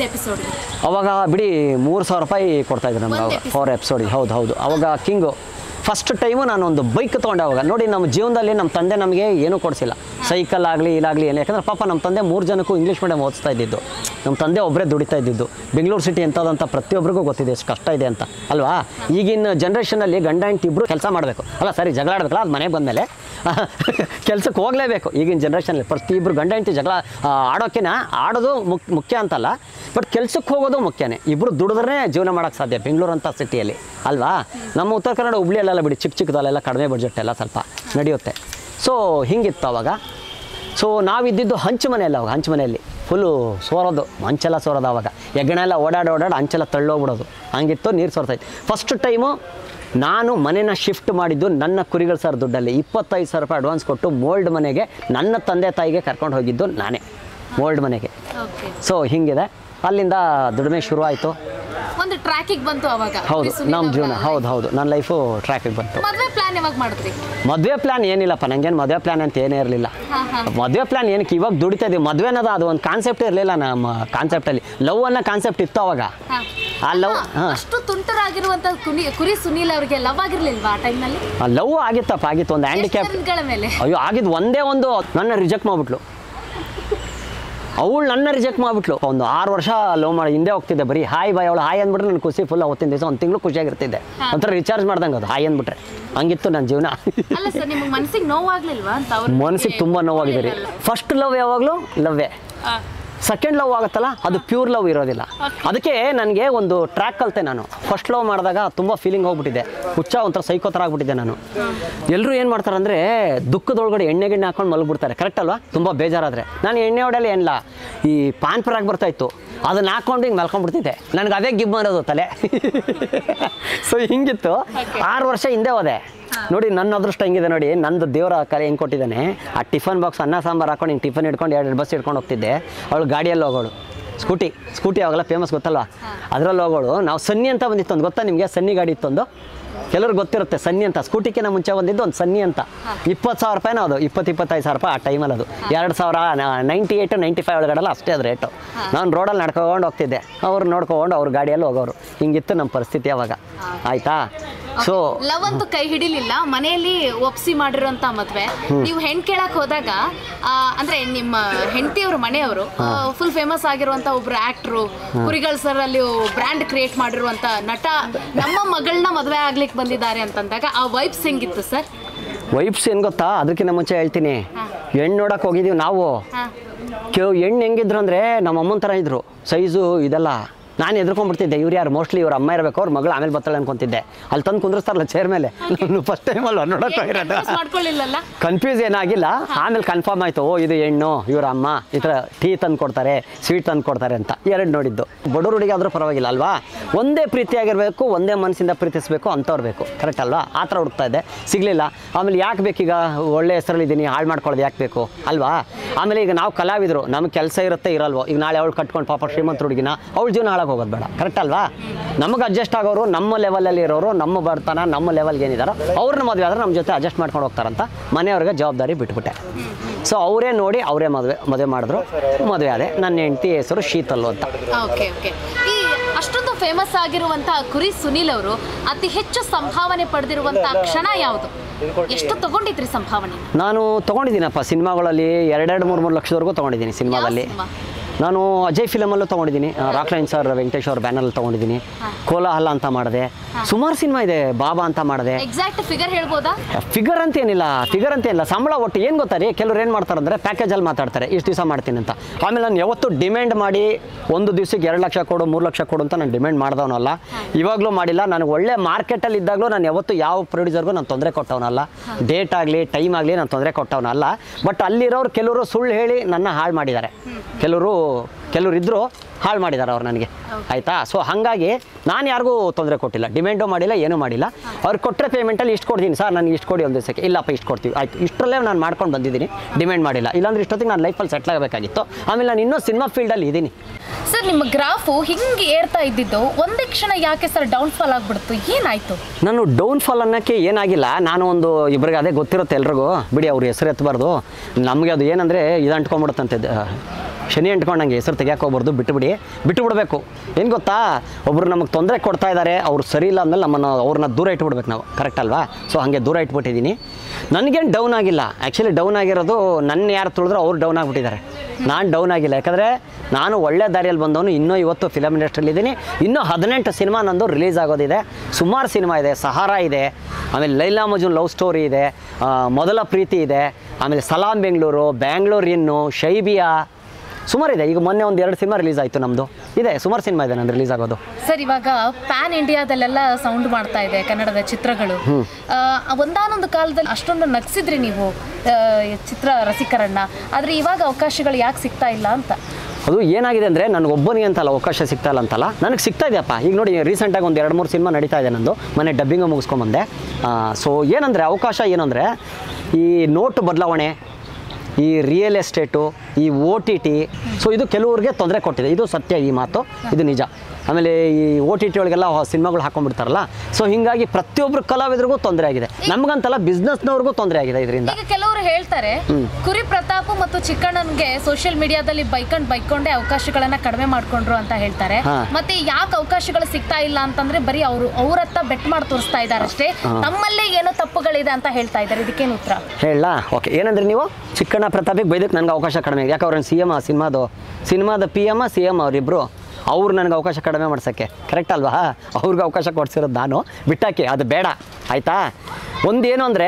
ಅವಾಗ ಬಿಡಿ ಮೂರು ಸಾವಿರ ರೂಪಾಯಿ ಕೊಡ್ತಾಯಿದ್ರು ನಮ್ಗೆ ಅವಾಗ ಫೋರ್ ಎಪಿಸೋಡಿಗೆ. ಹೌದು ಹೌದು ಅವಾಗ ಕಿಂಗು. ಫಸ್ಟ್ ಟೈಮು ನಾನು ಒಂದು ಬೈಕ್ ತೊಗೊಂಡೆ ಅವಾಗ. ನೋಡಿ, ನಮ್ಮ ಜೀವನದಲ್ಲಿ ನಮ್ಮ ತಂದೆ ನಮಗೆ ಏನೂ ಕೊಡಿಸಿಲ್ಲ, ಸೈಕಲ್ ಆಗಲಿ ಇಲ್ಲಾಗಲಿ ಏನು. ಯಾಕಂದರೆ ಪಾಪ ನಮ್ಮ ತಂದೆ ಮೂರು ಜನಕ್ಕೂ ಇಂಗ್ಲೀಷ್ ಮೀಡಿಯಮ್ ಓದಿಸ್ತಾ ಇದ್ದಿದ್ದು. ನಮ್ಮ ತಂದೆ ಒಬ್ಬರೇ ದುಡಿತಾ ಇದ್ದಿದ್ದು. ಬೆಂಗಳೂರು ಸಿಟಿ ಎಂಥದಂತ ಪ್ರತಿಯೊಬ್ಬರಿಗೂ ಗೊತ್ತಿದೆ ಎಷ್ಟು ಕಷ್ಟ ಇದೆ ಅಂತ ಅಲ್ವಾ. ಈಗಿನ ಜನ್ರೇಷನಲ್ಲಿ ಗಂಡ ಹೆಂಡತಿ ಇಬ್ಬರು ಕೆಲಸ ಮಾಡಬೇಕು ಅಲ್ಲ, ಸರಿ ಜಗಳ ಆಡಬೇಕಲ್ಲ, ಅದು ಮನೆಗೆ ಬಂದಮೇಲೆ ಕೆಲಸಕ್ಕೆ ಹೋಗಲೇಬೇಕು. ಈಗಿನ ಜನ್ರೇಷನಲ್ಲಿ ಪ್ರತಿಯೊಬ್ಬರು ಗಂಡ ಹೆಂಡತಿ ಜಗಳ ಆಡೋಕ್ಕಿನ ಆಡೋದು ಮುಕ್ ಮುಖ್ಯ ಅಂತಲ್ಲ, ಬಟ್ ಕೆಲಸಕ್ಕೆ ಹೋಗೋದು ಮುಖ್ಯನೇ. ಇಬ್ಬರು ದುಡಿದ್ರೆ ಜೀವನ ಮಾಡೋಕ್ಕೆ ಸಾಧ್ಯ ಬೆಂಗಳೂರು ಅಂತ ಸಿಟಿಯಲ್ಲಿ ಅಲ್ವಾ. ನಮ್ಮ ಉತ್ತರ ಕನ್ನಡ ಹುಬ್ಳಿಯಲ್ಲೆಲ್ಲ ಬಿಡಿ, ಚಿಕ್ಕ ಚಿಕ್ಕದಲ್ಲೆಲ್ಲ ಕಡಿಮೆ ಬಡ್ಜೆಟ್ ಎಲ್ಲ ಸ್ವಲ್ಪ ನಡೆಯುತ್ತೆ. ಸೊ ಹಿಂಗಿತ್ತು ಅವಾಗ. ಸೊ ನಾವಿದ್ದಿದ್ದು ಹಂಚು ಮನೆಯಲ್ಲ ಅವಾಗ. ಹಂಚು ಮನೆಯಲ್ಲಿ ಫುಲ್ಲು ಸೋರೋದು, ಹಂಚೆಲ್ಲ ಸೋರೋದು. ಅವಾಗ ಹೆಗ್ಗಣ ಎಲ್ಲ ಓಡಾಡಿ ಓಡಾಡಿ ಹಂಚೆಲ್ಲ ತಳ್ಳೋಗ್ಬಿಡೋದು, ಹಂಗಿತ್ತು. ನೀರು ಸೋರ್ತಾಯಿತ್ತು. ಫಸ್ಟ್ ಟೈಮು ನಾನು ಮನೇನ ಶಿಫ್ಟ್ ಮಾಡಿದ್ದು ನನ್ನ ಕುರಿಗಳ ಸರ್ ದುಡ್ಡಲ್ಲಿ. ಇಪ್ಪತ್ತೈದು ಸಾವಿರ ರೂಪಾಯಿ ಅಡ್ವಾನ್ಸ್ ಕೊಟ್ಟು ಮೋಲ್ಡ್ ಮನೆಗೆ ನನ್ನ ತಂದೆ ತಾಯಿಗೆ ಕರ್ಕೊಂಡು ಹೋಗಿದ್ದು ನಾನೇ, ಮೋಲ್ಡ್ ಮನೆಗೆ. ಸೊ ಹಿಂಗಿದೆ. ಅಲ್ಲಿಂದ ದುಡಿಮೆ ಶುರು ಆಯಿತು. ಒಂದು ಟ್ರ್ಯಾಕಿಗೆ ಬಂತು ಅವಾಗ ಹೌದು ನಮ್ಮ ಜೀವನ ಹೌದು ಹೌದು ನನ್ನ ಲೈಫು ಟ್ರ್ಯಾಕಿಗೆ ಬಂತು. ಮದುವೆ ಪ್ಲಾನ್ ಯಾವಾಗ ಮಾಡಿದ್ರಿ? ಮದುವೆ ಪ್ಲಾನ್ ಏನಿಲ್ಲಪ್ಪ, ನಂಗೇನು ಮದುವೆ ಪ್ಲಾನ್ ಅಂತ ಏನೇ ಇರಲಿಲ್ಲ. ಮದುವೆ ಪ್ಲಾನ್ ಏನಕ್ಕೆ ಇವಾಗ ದುಡಿತಾ ಇದೀವಿ, ಮದುವೆ ಅನ್ನೋದು ಅದು ಒಂದು ಕಾನ್ಸೆಪ್ಟೇ ಇರಲಿಲ್ಲ ನಮ್ಮ ಕಾನ್ಸೆಪ್ಟಲ್ಲಿ. ಲವ್ ಅನ್ನೋ ಕಾನ್ಸೆಪ್ಟ್ ಇತ್ತು ಅವಾಗ. ಆ ಲವ್ ಅಷ್ಟು ತುಂಟರಾಗಿರುವಂತ ಕುರಿ ಕುರಿ ಸುನೀಲ್ ಅವ್ರಿಗೆ ಲವ್ ಆಗಿರ್ಲಿಲ್ವಾ ಆ ಟೈಮ್ನಲ್ಲಿ? ಲವ್ ಆಗಿತ್ತಪ್ಪ, ಆಗಿತ್ತು. ಒಂದು ಹ್ಯಾಂಡಿಕ್ಯಾಪ್ ಮೇಲೆ ಅಯ್ಯೋ ಆಗಿದ್ದು ಒಂದೇ ಒಂದು, ನನ್ನ ರಿಜೆಕ್ಟ್ ಮಾಡಿಬಿಟ್ಲು ಅವಳು, ನನ್ನ ರಿಜೆಕ್ಟ್ ಮಾಡಿಬಿಟ್ಲು. ಒಂದು ಆರು ವರ್ಷ ಲವ್ ಮಾಡಿ ಹಿಂದೆ ಹೋಗ್ತಿದ್ದೆ, ಬರೀ ಹಾಯ್ ಬಾಯ್ ಅವಳು ಹಾಯ್ ಅಂದ್ಬಿಟ್ರೆ ನನ್ನ ಖುಷಿ ಫುಲ್. ಅವತ್ತಿನ ದಿವಸ ಒಂದು ತಿಂಗಳು ಖುಷಿಯಾಗಿರ್ತಿದ್ದೆ, ಒಂಥರ ರಿಚಾರ್ಜ್ ಮಾಡ್ದಂಗೆ ಅದು ಹಾಯ್ ಅಂದ್ಬಿಟ್ರೆ. ಹಂಗಿತ್ತು ನನ್ನ ಜೀವನ. ಅಲ್ಲ ಸರ್, ನಿಮಗೆ ಮನಸ್ಸಿಗೆ ನೋವಾಗ್ಲಿಲ್ವಾ ಅಂತ? ಅವ್ರ ಮನಸ್ಸಿಗೆ ತುಂಬ ನೋವಾಗಿದೆ ರೀ. ಫಸ್ಟ್ ಲವ್ ಯಾವಾಗಲೂ ಲವ್ವೇ, ಸೆಕೆಂಡ್ ಲವ್ ಆಗುತ್ತಲ್ಲ ಅದು ಪ್ಯೂರ್ ಲವ್ ಇರೋದಿಲ್ಲ. ಅದಕ್ಕೆ ನನಗೆ ಒಂದು ಟ್ರ್ಯಾಕ್ ಕಲಿತೆ ನಾನು. ಫಸ್ಟ್ ಲವ್ ಮಾಡಿದಾಗ ತುಂಬ ಫೀಲಿಂಗ್ ಹೋಗ್ಬಿಟ್ಟಿದೆ, ಹುಚ್ಚ ಒಂಥರ ಸೈಕೋ ಥರ ಆಗ್ಬಿಟ್ಟಿದ್ದೆ ನಾನು. ಎಲ್ಲರೂ ಏನು ಮಾಡ್ತಾರೆ ಅಂದರೆ ದುಃಖದೊಳಗಡೆ ಎಣ್ಣೆ ಗಿಣ್ಣೆ ಹಾಕೊಂಡು ಮಲಗಿಬಿಡ್ತಾರೆ, ಕರೆಕ್ಟ್ ಅಲ್ವಾ? ತುಂಬ ಬೇಜಾರಾದರೆ ನಾನು ಎಣ್ಣೆ ಹೊಡೆಯಲ್ಲ ಏನಿಲ್ಲ, ಈ ಪಾನ್ ಪರಾಗಿ ಬರ್ತಾಯಿತ್ತು, ಅದನ್ನ ಹಾಕೊಂಡು ಹಿಂಗೆ ಮಲ್ಕೊಂಡ್ಬಿಡ್ತಿದ್ದೆ. ನನಗೆ ಅದೇ ಗಿಬ್ ಮಾಡೋದು ತಲೆ. ಸೊ ಹಿಂಗಿತ್ತು. ಆರು ವರ್ಷ ಹಿಂದೆ ಹೋದೆ ನೋಡಿ. ನನ್ನ ಅದೃಷ್ಟ ಹೆಂಗಿದೆ ನೋಡಿ, ನಂದು ದೇವರ ಕಲೆ ಹೆಂಗೆ ಕೊಟ್ಟಿದ್ದಾನೆ. ಆ ಟಿಫನ್ ಬಾಕ್ಸ್ ಅನ್ನ ಸಾಂಬಾರು ಹಾಕೊಂಡು ಹಿಂಗೆ ಟಿಫನ್ ಇಟ್ಕೊಂಡು ಎರಡು ಬಸ್ ಇಟ್ಕೊಂಡು ಹೋಗ್ತಿದ್ದೆ. ಅವಳು ಗಾಡಿಯಲ್ಲಿ ಹೋಗೋಳು, ಸ್ಕೂಟಿ ಸ್ಕೂಟಿ ಅವಾಗೆಲ್ಲ ಫೇಮಸ್ ಗೊತ್ತಲ್ವಾ, ಅದರಲ್ಲಿ ಹೋಗೋಳು. ನಾವು ಸನ್ನಿ ಅಂತ ಬಂದಿತ್ತು ಒಂದು, ಗೊತ್ತಾ ನಿಮಗೆ? ಸನ್ನಿ ಗಾಡಿ ಇತ್ತೊಂದು, ಕೆಲವ್ರಿಗೆ ಗೊತ್ತಿರುತ್ತೆ ಸನ್ನಿ ಅಂತ. ಸ್ಕೂಟಿಗಿನ ಮುಂಚೆ ಬಂದಿದ್ದು ಒಂದು ಸನ್ನಿ ಅಂತ. ಇಪ್ಪತ್ತು ಸಾವಿರ ರೂಪಾಯಿನೋ ಅದು, ಇಪ್ಪತ್ತು ಇಪ್ಪತ್ತೈದು ಸಾವಿರ ರೂಪಾಯಿ ಆ ಟೈಮಲ್ಲಿ. ಅದು ಎರಡು ಸಾವಿರ ನೈಂಟಿ ಏಯ್ಟು ನೈಂಟಿ ಫೈವ್ ಒಳಗಡೆಲ್ಲ ಅಷ್ಟೇ ಅದು ರೇಟು. ನಾನು ರೋಡಲ್ಲಿ ನಡ್ಕೊಂಡು ಹೋಗ್ತಿದ್ದೆ, ಅವ್ರು ನೋಡ್ಕೊಂಡು ಅವ್ರ ಗಾಡಿಯಲ್ಲಿ ಹೋಗೋರು. ಹಿಂಗಿತ್ತು ನಮ್ಮ ಪರಿಸ್ಥಿತಿ ಅವಾಗ. ಆಯಿತಾ? ಸೊ ಲವ್ ಅಂತೂ ಕೈ ಹಿಡಿಲಿಲ್ಲ, ಮನೆಯಲ್ಲಿ ಒಪ್ಸಿ ಮಾಡಿರೋಂಥ ಮದುವೆ. ನೀವು ಹೆಣ್ ಕೇಳಕ್ ಹೋದಾಗ ಅಂದ್ರೆ ನಿಮ್ಮ ಹೆಂಡತಿಯವರು ಮನೆಯವರು ಫುಲ್ ಫೇಮಸ್ ಆಗಿರುವಂತ ಒಬ್ರು ಆಕ್ಟ್ರು, ಕುರಿಗಳ ಸರ್ ಅಲ್ಲಿ ಬ್ರ್ಯಾಂಡ್ ಕ್ರಿಯೇಟ್ ಮಾಡಿರುವಂತ ನಟ ನಮ್ಮ ಮಗಳನ್ನ ಮದುವೆ ಆಗ್ಲಿಕ್ಕೆ ಬಂದಿದ್ದಾರೆ ಅಂತಂದಾಗ ಆ ವೈಬ್ಸ್ ಹೆಂಗಿತ್ತು ಸರ್? ವೈಬ್ಸ್ ಏನು ಗೊತ್ತಾ, ಅದಕ್ಕಿಂತ ಮುಂಚೆ ಹೇಳ್ತೀನಿ. ಹೆಣ್ಣು ನೋಡಕ್ಕೆ ಹೋಗಿದ್ದೀವಿ ನಾವು. ಕೆಲವು ಹೆಣ್ಣು ಹೆಂಗಿದ್ರು ಅಂದರೆ ನಮ್ಮ ಅಮ್ಮನ ಥರ ಇದ್ರು, ಸೈಜು ಇದೆಲ್ಲ. ನಾನು ಎದ್ಕೊಂಡ್ಬಿಡ್ತಿದ್ದೆ, ಇವ್ರು ಯಾರು ಮೋಸ್ಟ್ಲಿ ಇವ್ರ ಅಮ್ಮ ಇರಬೇಕು, ಅವ್ರ ಮಗಳು ಆಮೇಲೆ ಬರ್ತಾಳೆ ಅನ್ಕೊಂತಿದ್ದೆ. ಅಲ್ಲಿ ತಂದು ಕುಂದ್ರಿಸ್ತಾರಲ್ಲ ಚೇರ್ ಮೇಲೆ, ನಾನು ಫಸ್ಟ್ ಟೈಮಲ್ಲ ನೋಡೋಕೆ ಕನ್ಫ್ಯೂಸ್ ಏನಾಗಿಲ್ಲ. ಆಮೇಲೆ ಕನ್ಫರ್ಮ್ ಆಯಿತು, ಓ ಇದು ಹೆಣ್ಣು, ಇವ್ರ ಅಮ್ಮ ಈ ಥರ ಟೀ ತಂದು ಕೊಡ್ತಾರೆ, ಸ್ವೀಟ್ ತಂದು ಕೊಡ್ತಾರೆ ಅಂತ. ಎರಡು ನೋಡಿದ್ದು. ಬಡವ್ರ ಹುಡುಗಿ ಆದರೂ ಪರವಾಗಿಲ್ಲ ಅಲ್ವಾ, ಒಂದೇ ಪ್ರೀತಿಯಾಗಿರಬೇಕು, ಒಂದೇ ಮನಸ್ಸಿಂದ ಪ್ರೀತಿಸಬೇಕು ಅಂಥವ್ರು ಬೇಕು, ಕರೆಕ್ಟ್ ಅಲ್ವಾ? ಆ ಥರ ಹುಡುಕ್ತಾ ಇದ್ದೆ, ಸಿಗಲಿಲ್ಲ. ಆಮೇಲೆ ಯಾಕೆ ಬೇಕೀಗ, ಒಳ್ಳೆ ಹೆಸರಲ್ಲಿದ್ದೀನಿ, ಹಾಳು ಮಾಡ್ಕೊಳ್ಳೋದು ಯಾಕೆ ಬೇಕು ಅಲ್ವಾ? ಆಮೇಲೆ ಈಗ ನಾವು ಕಲಾವಿದರು, ನಮ್ಗೆ ಕೆಲಸ ಇರುತ್ತೆ ಇರಲ್ವೋ. ಈಗ ನಾಳೆ ಅವಳು ಕಟ್ಕೊಂಡು ಪಾಪ ಶ್ರೀಮಂತ ಹುಡುಗಿನ, ಅವಳ ಜೀವನ ಹಾಳಾಗಿ ಹೋಗೋದು ಬೇಡ, ಕರೆಕ್ಟ್ ಅಲ್ವಾ? ನಮಗೆ ಅಡ್ಜಸ್ಟ್ ಆಗೋರು, ನಮ್ಮ ಲೆವೆಲಲ್ಲಿ ಇರೋರು, ನಮ್ಮ ಬರ್ತನ ನಮ್ಮ ಲೆವೆಲ್ಗೆ ಏನಿದಾರೋ ಅವ್ರನ್ನ ಮದುವೆ ಆದರೆ ನಮ್ಮ ಜೊತೆ ಅಡ್ಜಸ್ಟ್ ಮಾಡ್ಕೊಂಡು ಹೋಗ್ತಾರಂತ ಮನೆಯವ್ರಿಗೆ ಜವಾಬ್ದಾರಿ ಬಿಟ್ಬಿಟ್ಟೆ. ಸೊ ಅವರೇ ನೋಡಿ ಅವರೇ ಮದುವೆ ಮದುವೆ ಮಾಡಿದ್ರು, ಮದುವೆ ಆದೆ. ನನ್ನ ಹೆಂಡತಿ ಹೆಸರು ಶೀತಲ್ಲು ಅಂತ. ಓಕೆ ಓಕೆ ಈ ಅಷ್ಟೊಂದು ಫೇಮಸ್ ಆಗಿರುವಂತಹ ಕುರಿ ಸುನೀಲ್ ಅವರು ಅತಿ ಹೆಚ್ಚು ಸಂಭಾವನೆ ಪಡೆದಿರುವಂತಹ ಕ್ಷಣ ಯಾವುದು? ಎಷ್ಟು ತಗೊಂಡಿದ್ರಿ ಸಂಭಾವನೆ? ನಾನು ತೊಗೊಂಡಿದ್ದೀನಪ್ಪ ಸಿನಿಮಾಗಳಲ್ಲಿ, ಎರಡೆರಡು ಮೂರು ಮೂರು ಲಕ್ಷದವರೆಗೂ ತೊಗೊಂಡಿದ್ದೀನಿ ಸಿನಿಮಾದಲ್ಲಿ. ನಾನು ಅಜಯ್ ಫಿಲಮಲ್ಲೂ ತೊಗೊಂಡಿದ್ದೀನಿ, ರಾಕ್ಲೈನ್ ಸರ್ ವೆಂಕಟೇಶ್ ಅವ್ರ ಬ್ಯಾನರಲ್ಲಿ ತೊಗೊಂಡಿದ್ದೀನಿ. ಕೋಲಾಹಲ ಅಂತ ಮಾಡಿದೆ, ಸುಮಾರು ಸಿನಿಮಾ ಇದೆ. ಬಾಬಾ ಅಂತ ಮಾಡಿದೆ. ಎಕ್ಸಾಕ್ಟ್ ಫಿಗರ್ ಹೇಳ್ಬೋದಾ? ಫಿಗರ್ ಅಂತ ಏನಿಲ್ಲ, ಫಿಗರ್ ಅಂತ ಏನಿಲ್ಲ. ಸಂಬಳ ಒಟ್ಟು ಏನು ಗೊತ್ತಾ ರೀ, ಕೆಲವ್ರು ಏನು ಮಾಡ್ತಾರೆ ಅಂದರೆ ಪ್ಯಾಕೇಜಲ್ಲಿ ಮಾತಾಡ್ತಾರೆ, ಇಷ್ಟು ದಿವಸ ಮಾಡ್ತೀನಿ ಅಂತ. ಆಮೇಲೆ ನಾನು ಯಾವತ್ತು ಡಿಮ್ಯಾಂಡ್ ಮಾಡಿ ಒಂದು ದಿವಸಕ್ಕೆ ಎರಡು ಲಕ್ಷ ಕೊಡು ಮೂರು ಲಕ್ಷ ಕೊಡು ಅಂತ ನಾನು ಡಿಮ್ಯಾಂಡ್ ಮಾಡಿದವನಲ್ಲ, ಇವಾಗಲೂ ಮಾಡಿಲ್ಲ. ನನಗೆ ಒಳ್ಳೆ ಮಾರ್ಕೆಟಲ್ಲಿ ಇದ್ದಾಗಲೂ ನಾನು ಯಾವತ್ತು ಯಾವ ಪ್ರೊಡ್ಯೂಸರ್ಗೂ ನಾನು ತೊಂದರೆ ಕೊಟ್ಟವನಲ್ಲ, ಡೇಟ್ ಆಗಲಿ ಟೈಮ್ ಆಗಲಿ ನಾನು ತೊಂದರೆ ಕೊಟ್ಟವನಲ್ಲ. ಬಟ್ ಅಲ್ಲಿರೋರು ಕೆಲವರು ಸುಳ್ಳು ಹೇಳಿ ನನ್ನ ಹಾಳು ಮಾಡಿದ್ದಾರೆ, ಕೆಲವರು ಕೆಲವರು ಇದ್ದರು ಹಾಳು ಮಾಡಿದ್ದಾರೆ ಅವ್ರು ನನಗೆ, ಆಯಿತಾ? ಸೊ ಹಾಗಾಗಿ ನಾನು ಯಾರಿಗೂ ತೊಂದರೆ ಕೊಟ್ಟಿಲ್ಲ, ಡಿಮ್ಯಾಂಡು ಮಾಡಿಲ್ಲ, ಏನೂ ಮಾಡಿಲ್ಲ. ಅವ್ರಿಗೆ ಕೊಟ್ಟರೆ ಪೇಮೆಂಟಲ್ಲಿ ಇಷ್ಟು ಕೊಡ್ತೀನಿ ಸರ್, ನನಗೆ ಇಷ್ಟು ಕೊಡಿ ಒಂದು ದಿವಸಕ್ಕೆ, ಇಲ್ಲಪ್ಪ ಇಷ್ಟು ಕೊಡ್ತೀವಿ ಆಯಿತು, ಇಷ್ಟರಲ್ಲೇ ನಾನು ಮಾಡ್ಕೊಂಡು ಬಂದಿದ್ದೀನಿ, ಡಿಮ್ಯಾಂಡ್ ಮಾಡಿಲ್ಲ. ಇಲ್ಲಾಂದ್ರೆ ಇಷ್ಟೊತ್ತಿಗೆ ನಾನು ಲೈಫಲ್ಲಿ ಸೆಟ್ಲ್ ಆಗಬೇಕಾಗಿತ್ತು. ಆಮೇಲೆ ನಾನು ಇನ್ನೂ ಸಿನಿಮಾ ಫೀಲ್ಡಲ್ಲಿ ಇದ್ದೀನಿ. ಸರ್ ನಿಮ್ಮ ಗ್ರಾಫು ಹಿಂಗೆ ಏರ್ತಾ ಇದ್ದಿದ್ದು ಒಂದೇ ಕ್ಷಣ ಯಾಕೆ ಸರ್ ಡೌನ್ಫಾಲ್ ಆಗಿಬಿಡ್ತು, ಏನಾಯಿತು? ನಾನು ಡೌನ್ಫಾಲ್ ಅನ್ನೋಕ್ಕೆ ಏನಾಗಿಲ್ಲ. ನಾನು ಒಂದು ಇಬ್ಬರಿಗೆ ಅದೇ ಗೊತ್ತಿರುತ್ತೆ ಎಲ್ರಿಗೂ, ಬಿಡಿ ಅವ್ರ ಹೆಸರು ಎತ್ತಬಾರ್ದು. ನಮಗೆ ಅದು ಏನಂದರೆ ಇದು ಅಂಟ್ಕೊಂಡ್ಬಿಡುತ್ತಂತೆ, ಶನಿ ಅಂಟ್ಕೊಂಡಂಗೆ ಹೆಸರು ತೆಗಿಯಕ್ಕೆ ಹೋಗ್ಬಾರ್ದು, ಬಿಟ್ಟುಬಿಡಿ ಬಿಟ್ಟು ಬಿಡಬೇಕು. ಏನು ಗೊತ್ತಾ, ಒಬ್ಬರು ನಮಗೆ ತೊಂದರೆ ಕೊಡ್ತಾ ಇದ್ದಾರೆ, ಅವ್ರು ಸರಿ ಇಲ್ಲ ಅಂದಮೇಲೆ ನಮ್ಮನ್ನು ಅವ್ರನ್ನ ದೂರ ಇಟ್ಬಿಡ್ಬೇಕು ನಾವು, ಕರೆಕ್ಟ್ ಅಲ್ವಾ? ಸೊ ಹಾಗೆ ದೂರ ಇಟ್ಬಿಟ್ಟಿದ್ದೀನಿ. ನನಗೇನು ಡೌನ್ ಆಗಿಲ್ಲ, ಆ್ಯಕ್ಚುಲಿ ಡೌನ್ ಆಗಿರೋದು ನನ್ನ ಯಾರು ತುಳಿದ್ರು ಅವ್ರು ಡೌನ್ ಆಗಿಬಿಟ್ಟಿದ್ದಾರೆ, ನಾನು ಡೌನ್ ಆಗಿಲ್ಲ. ಯಾಕಂದರೆ ನಾನು ಒಳ್ಳೆ ದಾರಿಯಲ್ಲಿ ಬಂದವನು. ಇನ್ನೂ ಇವತ್ತು ಫಿಲಮ್ ಇಂಡಸ್ಟ್ರಿಯಲ್ಲಿ ಇದ್ದೀನಿ. ಇನ್ನೂ ಹದಿನೆಂಟು ಸಿನಿಮಾ ನಂದು ರಿಲೀಸ್ ಆಗೋದಿದೆ, ಸುಮಾರು ಸಿನಿಮಾ ಇದೆ. ಸಹಾರಾ ಇದೆ, ಆಮೇಲೆ ಲೈಲಾ ಮಜುನ್ ಲವ್ ಸ್ಟೋರಿ ಇದೆ, ಮೊದಲ ಪ್ರೀತಿ ಇದೆ, ಆಮೇಲೆ ಸಲಾಂ ಬೆಂಗಳೂರು, ಬ್ಯಾಂಗ್ಳೂರ್ ಇನ್ನು, ಶೈಬಿಯಾ, ಸುಮಾರು ಇದೆ. ಈಗ ಮೊನ್ನೆ ಒಂದು ಎರಡು ಸಿನಿಮಾ ರಿಲೀಸ್ ಆಯಿತು ನಮ್ಮದು, ಇದೆ ಸುಮಾರು ಸಿನಿಮಾ ಇದೆ ನಂದು ರಿಲೀಸ್ ಆಗೋದು. ಸರ್ ಇವಾಗ ಪ್ಯಾನ್ ಇಂಡಿಯಾದಲ್ಲೆಲ್ಲ ಸೌಂಡ್ ಮಾಡ್ತಾ ಇದೆ ಕನ್ನಡದ ಚಿತ್ರಗಳು. ಒಂದಾನೊಂದು ಕಾಲದಲ್ಲಿ ಅಷ್ಟೊಂದು ನಗಿಸಿದ್ರಿ ನೀವು ಚಿತ್ರ ರಸಿಕರನ್ನ, ಆದರೆ ಇವಾಗ ಅವಕಾಶಗಳು ಯಾಕೆ ಸಿಗ್ತಾ ಇಲ್ಲ ಅಂತ? ಅದು ಏನಾಗಿದೆ ಅಂದರೆ ನನಗೊಬ್ಬನಿಗೆ ಅಂತಲ್ಲ ಅವಕಾಶ ಸಿಗ್ತಾ ಇಲ್ಲ ಅಂತಲ್ಲ, ನನಗೆ ಸಿಗ್ತಾ ಇದೆಯಪ್ಪ. ಈಗ ನೋಡಿ ರೀಸೆಂಟಾಗಿ ಒಂದು ಎರಡು ಮೂರು ಸಿನಿಮಾ ನಡೀತಾ ಇದೆ ನಂದು, ಮನೆ ಡಬ್ಬಿಂಗು ಮುಗಿಸ್ಕೊಂಬಂದೆ. ಸೊ ಏನಂದರೆ ಅವಕಾಶ ಏನಂದರೆ ಈ ನೋಟು ಬದಲಾವಣೆ, ಈ ರಿಯಲ್ ಎಸ್ಟೇಟು, ಈ ಓ ಟಿ ಟಿ, ಸೊ ಇದು ಕೆಲವ್ರಿಗೆ ತೊಂದರೆ ಕೊಟ್ಟಿದೆ. ಇದು ಸತ್ಯ, ಈ ಮಾತು ಇದು ನಿಜ, ಆಮೇಲೆ ಈ ಓ ಟಿ ಟಿ ಒಳಗೆಲ್ಲ ಸಿನಿಮಾಗಳು ಹಾಕೊಂಡ್ಬಿಡ್ತಾರಲ್ಲ. ಸೊ ಹಿಂಗಾಗಿ ಪ್ರತಿಯೊಬ್ಬರು ಕಲಾವಿದರಿಗೂ ತೊಂದರೆ ಆಗಿದೆ, ನಮ್ಗಂತಲ್ಲ ಬಿಸ್ನೆಸ್ನವ್ರಿಗೂ ತೊಂದರೆ ಆಗಿದೆ ಇದರಿಂದ. ಈಗ ಕೆಲವರು ಹೇಳ್ತಾರೆ ಕುರಿ ಪ್ರತಾಪ್ ಮತ್ತು ಚಿಕ್ಕಣ್ಣನ್ಗೆ ಸೋಷಿಯಲ್ ಮೀಡಿಯಾದಲ್ಲಿ ಬೈಕೊಂಡ್ ಬೈಕೊಂಡೆ ಅವಕಾಶಗಳನ್ನ ಕಡಿಮೆ ಮಾಡ್ಕೊಂಡ್ರು ಅಂತ ಹೇಳ್ತಾರೆ. ಮತ್ತೆ ಯಾಕೆ ಅವಕಾಶಗಳು ಸಿಗ್ತಾ ಇಲ್ಲ ಅಂತಂದ್ರೆ ಬರೀ ಅವರು ಅವ್ರತ್ತ ಬೆಟ್ ಮಾಡಿ ತೋರಿಸ್ತಾ ಇದ್ದಾರೆ ಅಷ್ಟೇ, ನಮ್ಮಲ್ಲೇ ಏನೋ ತಪ್ಪುಗಳಿದೆ ಅಂತ ಹೇಳ್ತಾ ಇದ್ದಾರೆ. ಇದಕ್ಕೇನು ಉತ್ತರ ಹೇಳ? ಓಕೆ, ಏನಂದ್ರೆ ನೀವು ಚಿಕ್ಕಣ್ಣ ಪ್ರತಾಪಿಗೆ ಬೈದಕ್ಕೆ ನನಗೆ ಅವಕಾಶ ಕಡಿಮೆ ಇದೆ, ಯಾಕೆ ಅವ್ರನ್ನ ಸಿ ಎಮ್ ಸಿನಿಮಾದು ಸಿನಿಮಾದ ಪಿ ಎಮ್ ಸಿ ಎಮ್ ಅವರಿಬ್ಬರು ಅವ್ರು ನನಗೆ ಅವಕಾಶ ಕಡಿಮೆ ಮಾಡ್ಸೋಕ್ಕೆ ಕರೆಕ್ಟ್ ಅಲ್ವಾ? ಅವ್ರಿಗೆ ಅವಕಾಶ ಕೊಡ್ಸಿರೋದು ನಾನು, ಬಿಟ್ಟಾಕಿ ಅದು ಬೇಡ ಆಯಿತಾ. ಒಂದೇನು ಅಂದರೆ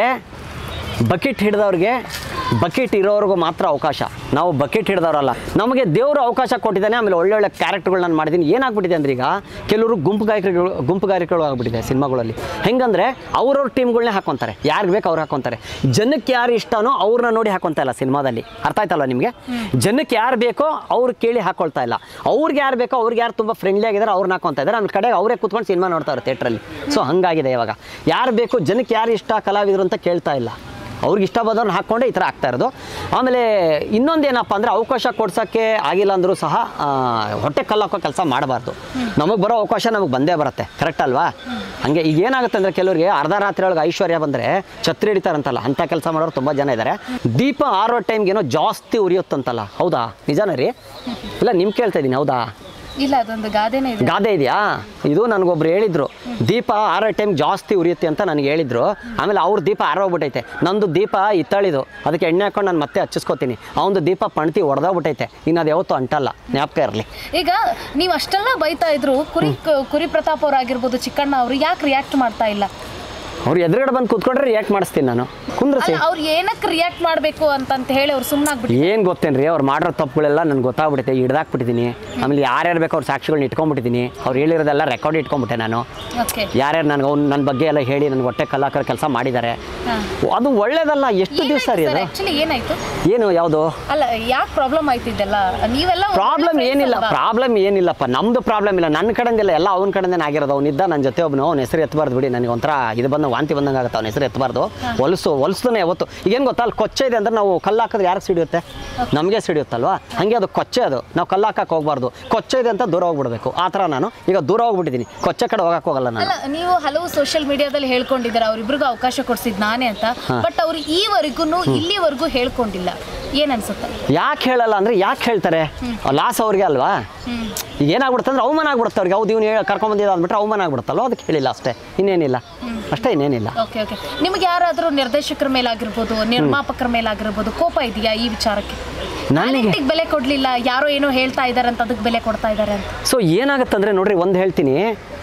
ಬಕೆಟ್ ಹಿಡಿದವ್ರಿಗೆ ಬಕೆಟ್ ಇರೋವ್ರಿಗೂ ಮಾತ್ರ ಅವಕಾಶ, ನಾವು ಬಕೆಟ್ ಹಿಡಿದವ್ರಲ್ಲ. ನಮಗೆ ದೇವರು ಅವಕಾಶ ಕೊಟ್ಟಿದ್ದಾನೆ, ಆಮೇಲೆ ಒಳ್ಳೊಳ್ಳೆ ಕ್ಯಾರೆಕ್ಟರ್ಗಳು ನಾನು ಮಾಡಿದ್ದೀನಿ. ಏನಾಗ್ಬಿಟ್ಟಿದೆ ಅಂದ್ರೆ ಈಗ ಕೆಲವರು ಗುಂಪು ಗಾಯಕರುಗಳು ಗುಂಪು ಗಾಯಕರುಗಳು ಆಗ್ಬಿಟ್ಟಿದೆ ಸಿನಿಮಾಗಳಲ್ಲಿ. ಹೆಂಗಂದರೆ ಅವ್ರವ್ರ ಟೀಮ್ಗಳನ್ನೇ ಹಾಕೊತಾರೆ, ಯಾರಿಗೆ ಬೇಕು ಅವ್ರು ಹಾಕೊತಾರೆ. ಜನಕ್ಕೆ ಯಾರು ಇಷ್ಟನೋ ಅವ್ರನ್ನ ನೋಡಿ ಹಾಕೊತಾ ಇಲ್ಲ ಸಿನಿಮಾದಲ್ಲಿ, ಅರ್ಥ ಆಯ್ತಲ್ವ ನಿಮಗೆ? ಜನಕ್ಕೆ ಯಾರು ಬೇಕೋ ಅವ್ರು ಕೇಳಿ ಹಾಕೊಳ್ತಾ ಇಲ್ಲ, ಅವ್ರಿಗೆ ಯಾರು ಬೇಕೋ ಅವ್ರಿಗೆ ಯಾರು ತುಂಬ ಫ್ರೆಂಡ್ಲಿ ಆಗಿದ್ದಾರೆ ಅವ್ರನ್ನ ಹಾಕೊತಾ ಇದ್ದಾರೆ, ಆಮೇಲೆ ಕಡೆಗೆ ಅವರೇ ಕೂತ್ಕೊಂಡು ಸಿನಿಮಾ ನೋಡ್ತಾರೆ ಥಿಯೇಟ್ರಲ್ಲಿ. ಸೊ ಹಂಗಾಗಿದೆ ಇವಾಗ. ಯಾರು ಬೇಕು, ಜನಕ್ಕೆ ಯಾರು ಇಷ್ಟ ಕಲಾವಿದರು ಅಂತ ಕೇಳ್ತಾ ಇಲ್ಲ, ಅವ್ರಿಗೆ ಇಷ್ಟ ಬಂದವ್ರನ್ನ ಹಾಕ್ಕೊಂಡೆ ಈ ಥರ ಆಗ್ತಾ ಇರೋದು. ಆಮೇಲೆ ಇನ್ನೊಂದೇನಪ್ಪ ಅಂದರೆ ಅವಕಾಶ ಕೊಡ್ಸೋಕ್ಕೆ ಆಗಿಲ್ಲ ಅಂದರೂ ಸಹ ಹೊಟ್ಟೆ ಕಲ್ಲಾಕೋ ಕೆಲಸ ಮಾಡಬಾರ್ದು. ನಮಗೆ ಬರೋ ಅವಕಾಶ ನಮಗೆ ಬಂದೇ ಬರುತ್ತೆ, ಕರೆಕ್ಟ್ ಅಲ್ವಾ? ಹಂಗೆ ಈಗ ಏನಾಗುತ್ತೆ ಅಂದರೆ ಕೆಲವರಿಗೆ ಅರ್ಧ ರಾತ್ರಿ ಒಳಗೆ ಐಶ್ವರ್ಯ ಬಂದರೆ ಛತ್ರಿ ಹಿಡಿತಾರಂತಲ್ಲ, ಅಂಥ ಕೆಲಸ ಮಾಡೋರು ತುಂಬ ಜನ ಇದ್ದಾರೆ. ದೀಪ ಆರೋ ಟೈಮ್ಗೇನೋ ಜಾಸ್ತಿ ಉರಿಯುತ್ತಂತಲ್ಲ, ಹೌದಾ? ನಿಜಾನ ರೀ? ಇಲ್ಲ ನಿಮ್ಮ ಕೇಳ್ತಾ ಇದ್ದೀನಿ, ಹೌದಾ? ಇಲ್ಲ, ಅದೊಂದು ಗಾದೆನೇ ಇದೆ. ಗಾದೆ ಇದೆಯಾ? ಇದು ನನಗೊಬ್ರು ಹೇಳಿದ್ರು, ದೀಪ ಆರೋ ಟೈಮ್ ಜಾಸ್ತಿ ಉರಿಯುತ್ತೆ ಅಂತ ನನಗೆ ಹೇಳಿದ್ರು. ಆಮೇಲೆ ಅವ್ರ ದೀಪ ಆರೋಗ್ಬಿಟ್ಟೈತೆ, ನಂದು ದೀಪ ಇತ್ತಾಳಿದು, ಅದಕ್ಕೆ ಎಣ್ಣೆ ಹಾಕೊಂಡು ನಾನು ಮತ್ತೆ ಹಚ್ಚಿಸ್ಕೊತೀನಿ. ಅವನದು ದೀಪ ಪಣ್ತಿ ಹೊಡೆದೋಗ್ಬಿಟ್ಟೈತೆ, ಇನ್ನು ಅದು ಯಾವತ್ತೂ ಅಂಟಲ್ಲ, ಜ್ಞಾಪಕ ಇರಲಿ. ಈಗ ನೀವು ಅಷ್ಟೆಲ್ಲ ಬೈತಾ ಇದ್ರು, ಕುರಿ ಕುರಿ ಪ್ರತಾಪ್ ಅವ್ರಾಗಿರ್ಬೋದು, ಚಿಕ್ಕಣ್ಣ ಅವರು ಯಾಕೆ ರಿಯಾಕ್ಟ್ ಮಾಡ್ತಾ ಇಲ್ಲ? ಅವ್ರು ಎದುರುಗಡೆ ಬಂದು ಕೂತ್ಕೊಂಡ್ರೆ ರಿಯಾಕ್ಟ್ ಮಾಡಿಸ್ತೀನಿ ನಾನು, ಕುಂದ್ರಿಸಿ. ಅವ್ರು ಏನಕ್ಕೆ ರಿಯಾಕ್ಟ್ ಮಾಡಬೇಕು ಅಂತಂತ ಹೇಳಿ ಅವ್ರು ಸುಮ್ಮನಾಗ್ಬಿಟ್ಟು ಏನು ಗೊತ್ತೇನ್ರಿ, ಅವ್ರು ಮಾಡಿರೋ ತಪ್ಪುಗಳೆಲ್ಲ ನನಗೆ ಗೊತ್ತಾಗ್ಬಿಟ್ಟೈತೆ, ಹಿಡ್ದಾಕ್ಬಿಟ್ಟಿದ್ದೀನಿ. ಆಮೇಲೆ ಯಾರ್ಯಾರು ಬೇಕು ಅವ್ರ ಸಾಕ್ಷಿಗಳನ್ನ ಇಟ್ಕೊಂಡ್ಬಿಟ್ಟಿದ್ದೀನಿ, ಅವ್ರು ಹೇಳಿರೋದೆಲ್ಲ ರೆಕಾರ್ಡ್ ಇಟ್ಕೊಂಡ್ಬಿಟ್ಟೆ ನಾನು. ಯಾರ್ಯಾರು ನನಗೆ ಅವ್ನು ನನ್ನ ಬಗ್ಗೆ ಎಲ್ಲ ಹೇಳಿ ನನಗೆ ಹೊಟ್ಟೆ ಕಲಾಕರ ಕೆಲಸ ಮಾಡಿದ್ದಾರೆ, ಅದು ಒಳ್ಳೇದಲ್ಲ. ಎಷ್ಟು ದಿವಸ ರೀ ಅದು? ಆಕ್ಚುಲಿ ಏನಾಯ್ತು? ಏನು ಯಾವುದು? ಅಲ್ಲ, ಯಾಕೆ ಪ್ರಾಬ್ಲಮ್ ಆಯ್ತಿದ್ದೆಲ್ಲ? ನೀವೆಲ್ಲ ಪ್ರಾಬ್ಲಮ್ ಏನಿಲ್ಲ, ಪ್ರಾಬ್ಲಮ್ ಏನಿಲ್ಲಪ್ಪ, ನಮ್ದು ಪ್ರಾಬ್ಲಮ್ ಇಲ್ಲ, ನನ್ನ ಕಡೆಯಿಂದಿಲ್ಲ, ಎಲ್ಲ ಅವ್ನ ಕಡೆಯಿಂದನೇ ಆಗಿರೋದು. ಅವನಿದ್ದ ನನ್ನ ಜೊತೆ ಒಬ್ಬನು, ಅವ್ನ ಹೆಸರು ಎತ್ತಬಾರ್ದು ಬಿಡಿ, ನನಗೆ ಒಂಥರ ಇದು ಬಂದು ವಾಂತಿ ಬಂದಂಗೆ ಆಗುತ್ತೆ, ಅವ್ನ ಹೆಸರು ಎತ್ತಬಾರ್ದು. ಹೊಲಸು ಹೊಲಸ್ತಾನೆ ಯಾವತ್ತು. ಈಗೇನು ಗೊತ್ತಾ, ಅಲ್ಲಿ ಕೊಚ್ಚೆ ಇದೆ ಅಂದ್ರೆ ನಾವು ಕಲ್ಲು ಹಾಕಿದ್ರೆ ಯಾರಿಗೆ ಸಿಡಿಯುತ್ತೆ? ನಮಗೆ ಸಿಡಿಯುತ್ತಲ್ವಾ? ಹಾಗೆ ಅದು ಕೊಚ್ಚೆ, ಅದು ನಾವು ಕಲ್ಲು ಹಾಕಕ್ಕೆ ಹೋಗ್ಬಾರ್ದು, ಕೊಚ್ಚೆ ಇದೆ ಅಂತ ದೂರ ಹೋಗ್ಬಿಡ್ಬೇಕು. ಆ ಥರ ನಾನು ಈಗ ದೂರ ಹೋಗ್ಬಿಟ್ಟಿದ್ದೀನಿ, ಕೊಚ್ಚೆ ಕಡೆ ಹೋಗಕ್ಕೆ ಹೋಗಲ್ಲ ನಾನು. ನೀವು ಹಲವು ಸೋಷಿಯಲ್ ಮೀಡಿಯಾದಲ್ಲಿ ಹೇಳ್ಕೊಂಡಿದ್ದಾರೆ ಅವ್ರಿಬ್ರಿಗೂ ಅವಕಾಶ ಕೊಡ್ಸಿದ್ ನಾನೇ ಅಂತ, ಬಟ್ ಅವ್ರು ಈವರೆಗೂ ಇಲ್ಲಿವರೆಗೂ ಹೇಳ್ಕೊಂಡಿಲ್ಲ. ಏನ್ ಅನ್ಸುತ್ತೆ? ಯಾಕೆ ಹೇಳಲ್ಲ ಅಂದ್ರೆ ಯಾಕೆ ಹೇಳ್ತಾರೆ? ಲಾಸ್ ಅವ್ರಿಗೆ ಅಲ್ವಾ? ಈಗ ಏನಾಗ್ಬಿಡುತ್ತೆ ಅಂದ್ರೆ ಅವಮಾನ ಆಗ್ಬಿಡುತ್ತೆ ಅವ್ರಿಗೆ. ಹೌದು ಇವ್ನು ಕರ್ಕೊಂಬಂದಿದ್ದ ಅಂದ್ಬಿಟ್ರೆ ಅವಮಾನ ಆಗ್ಬಿಡುತ್ತಲ್ವ, ಅದಕ್ಕೆ ಹೇಳಿಲ್ಲ ಅಷ್ಟೇ, ಇನ್ನೇನಿಲ್ಲ, ಅಷ್ಟೇ, ಇನ್ನೇನಿಲ್ಲ. ಓಕೆ ಓಕೆ ನಿಮ್ಗೆ ಯಾರಾದರೂ ನಿರ್ದೇಶಕರ ಮೇಲಾಗಿರ್ಬೋದು, ನಿರ್ಮಾಪಕರ ಮೇಲಾಗಿರ್ಬೋದು ಕೋಪ ಇದೆಯಾ ಈ ವಿಚಾರಕ್ಕೆ? ನನಗೆ ಬೆಲೆ ಕೊಡ್ಲಿಲ್ಲ, ಯಾರೋ ಏನೋ ಹೇಳ್ತಾ ಇದ್ದಾರೆ ಅಂತ ಅದಕ್ಕೆ ಬೆಲೆ ಕೊಡ್ತಾ ಇದ್ದಾರೆ ಅಂತ. ಸೊ ಏನಾಗುತ್ತೆ ಅಂದರೆ ನೋಡ್ರಿ, ಒಂದು ಹೇಳ್ತೀನಿ,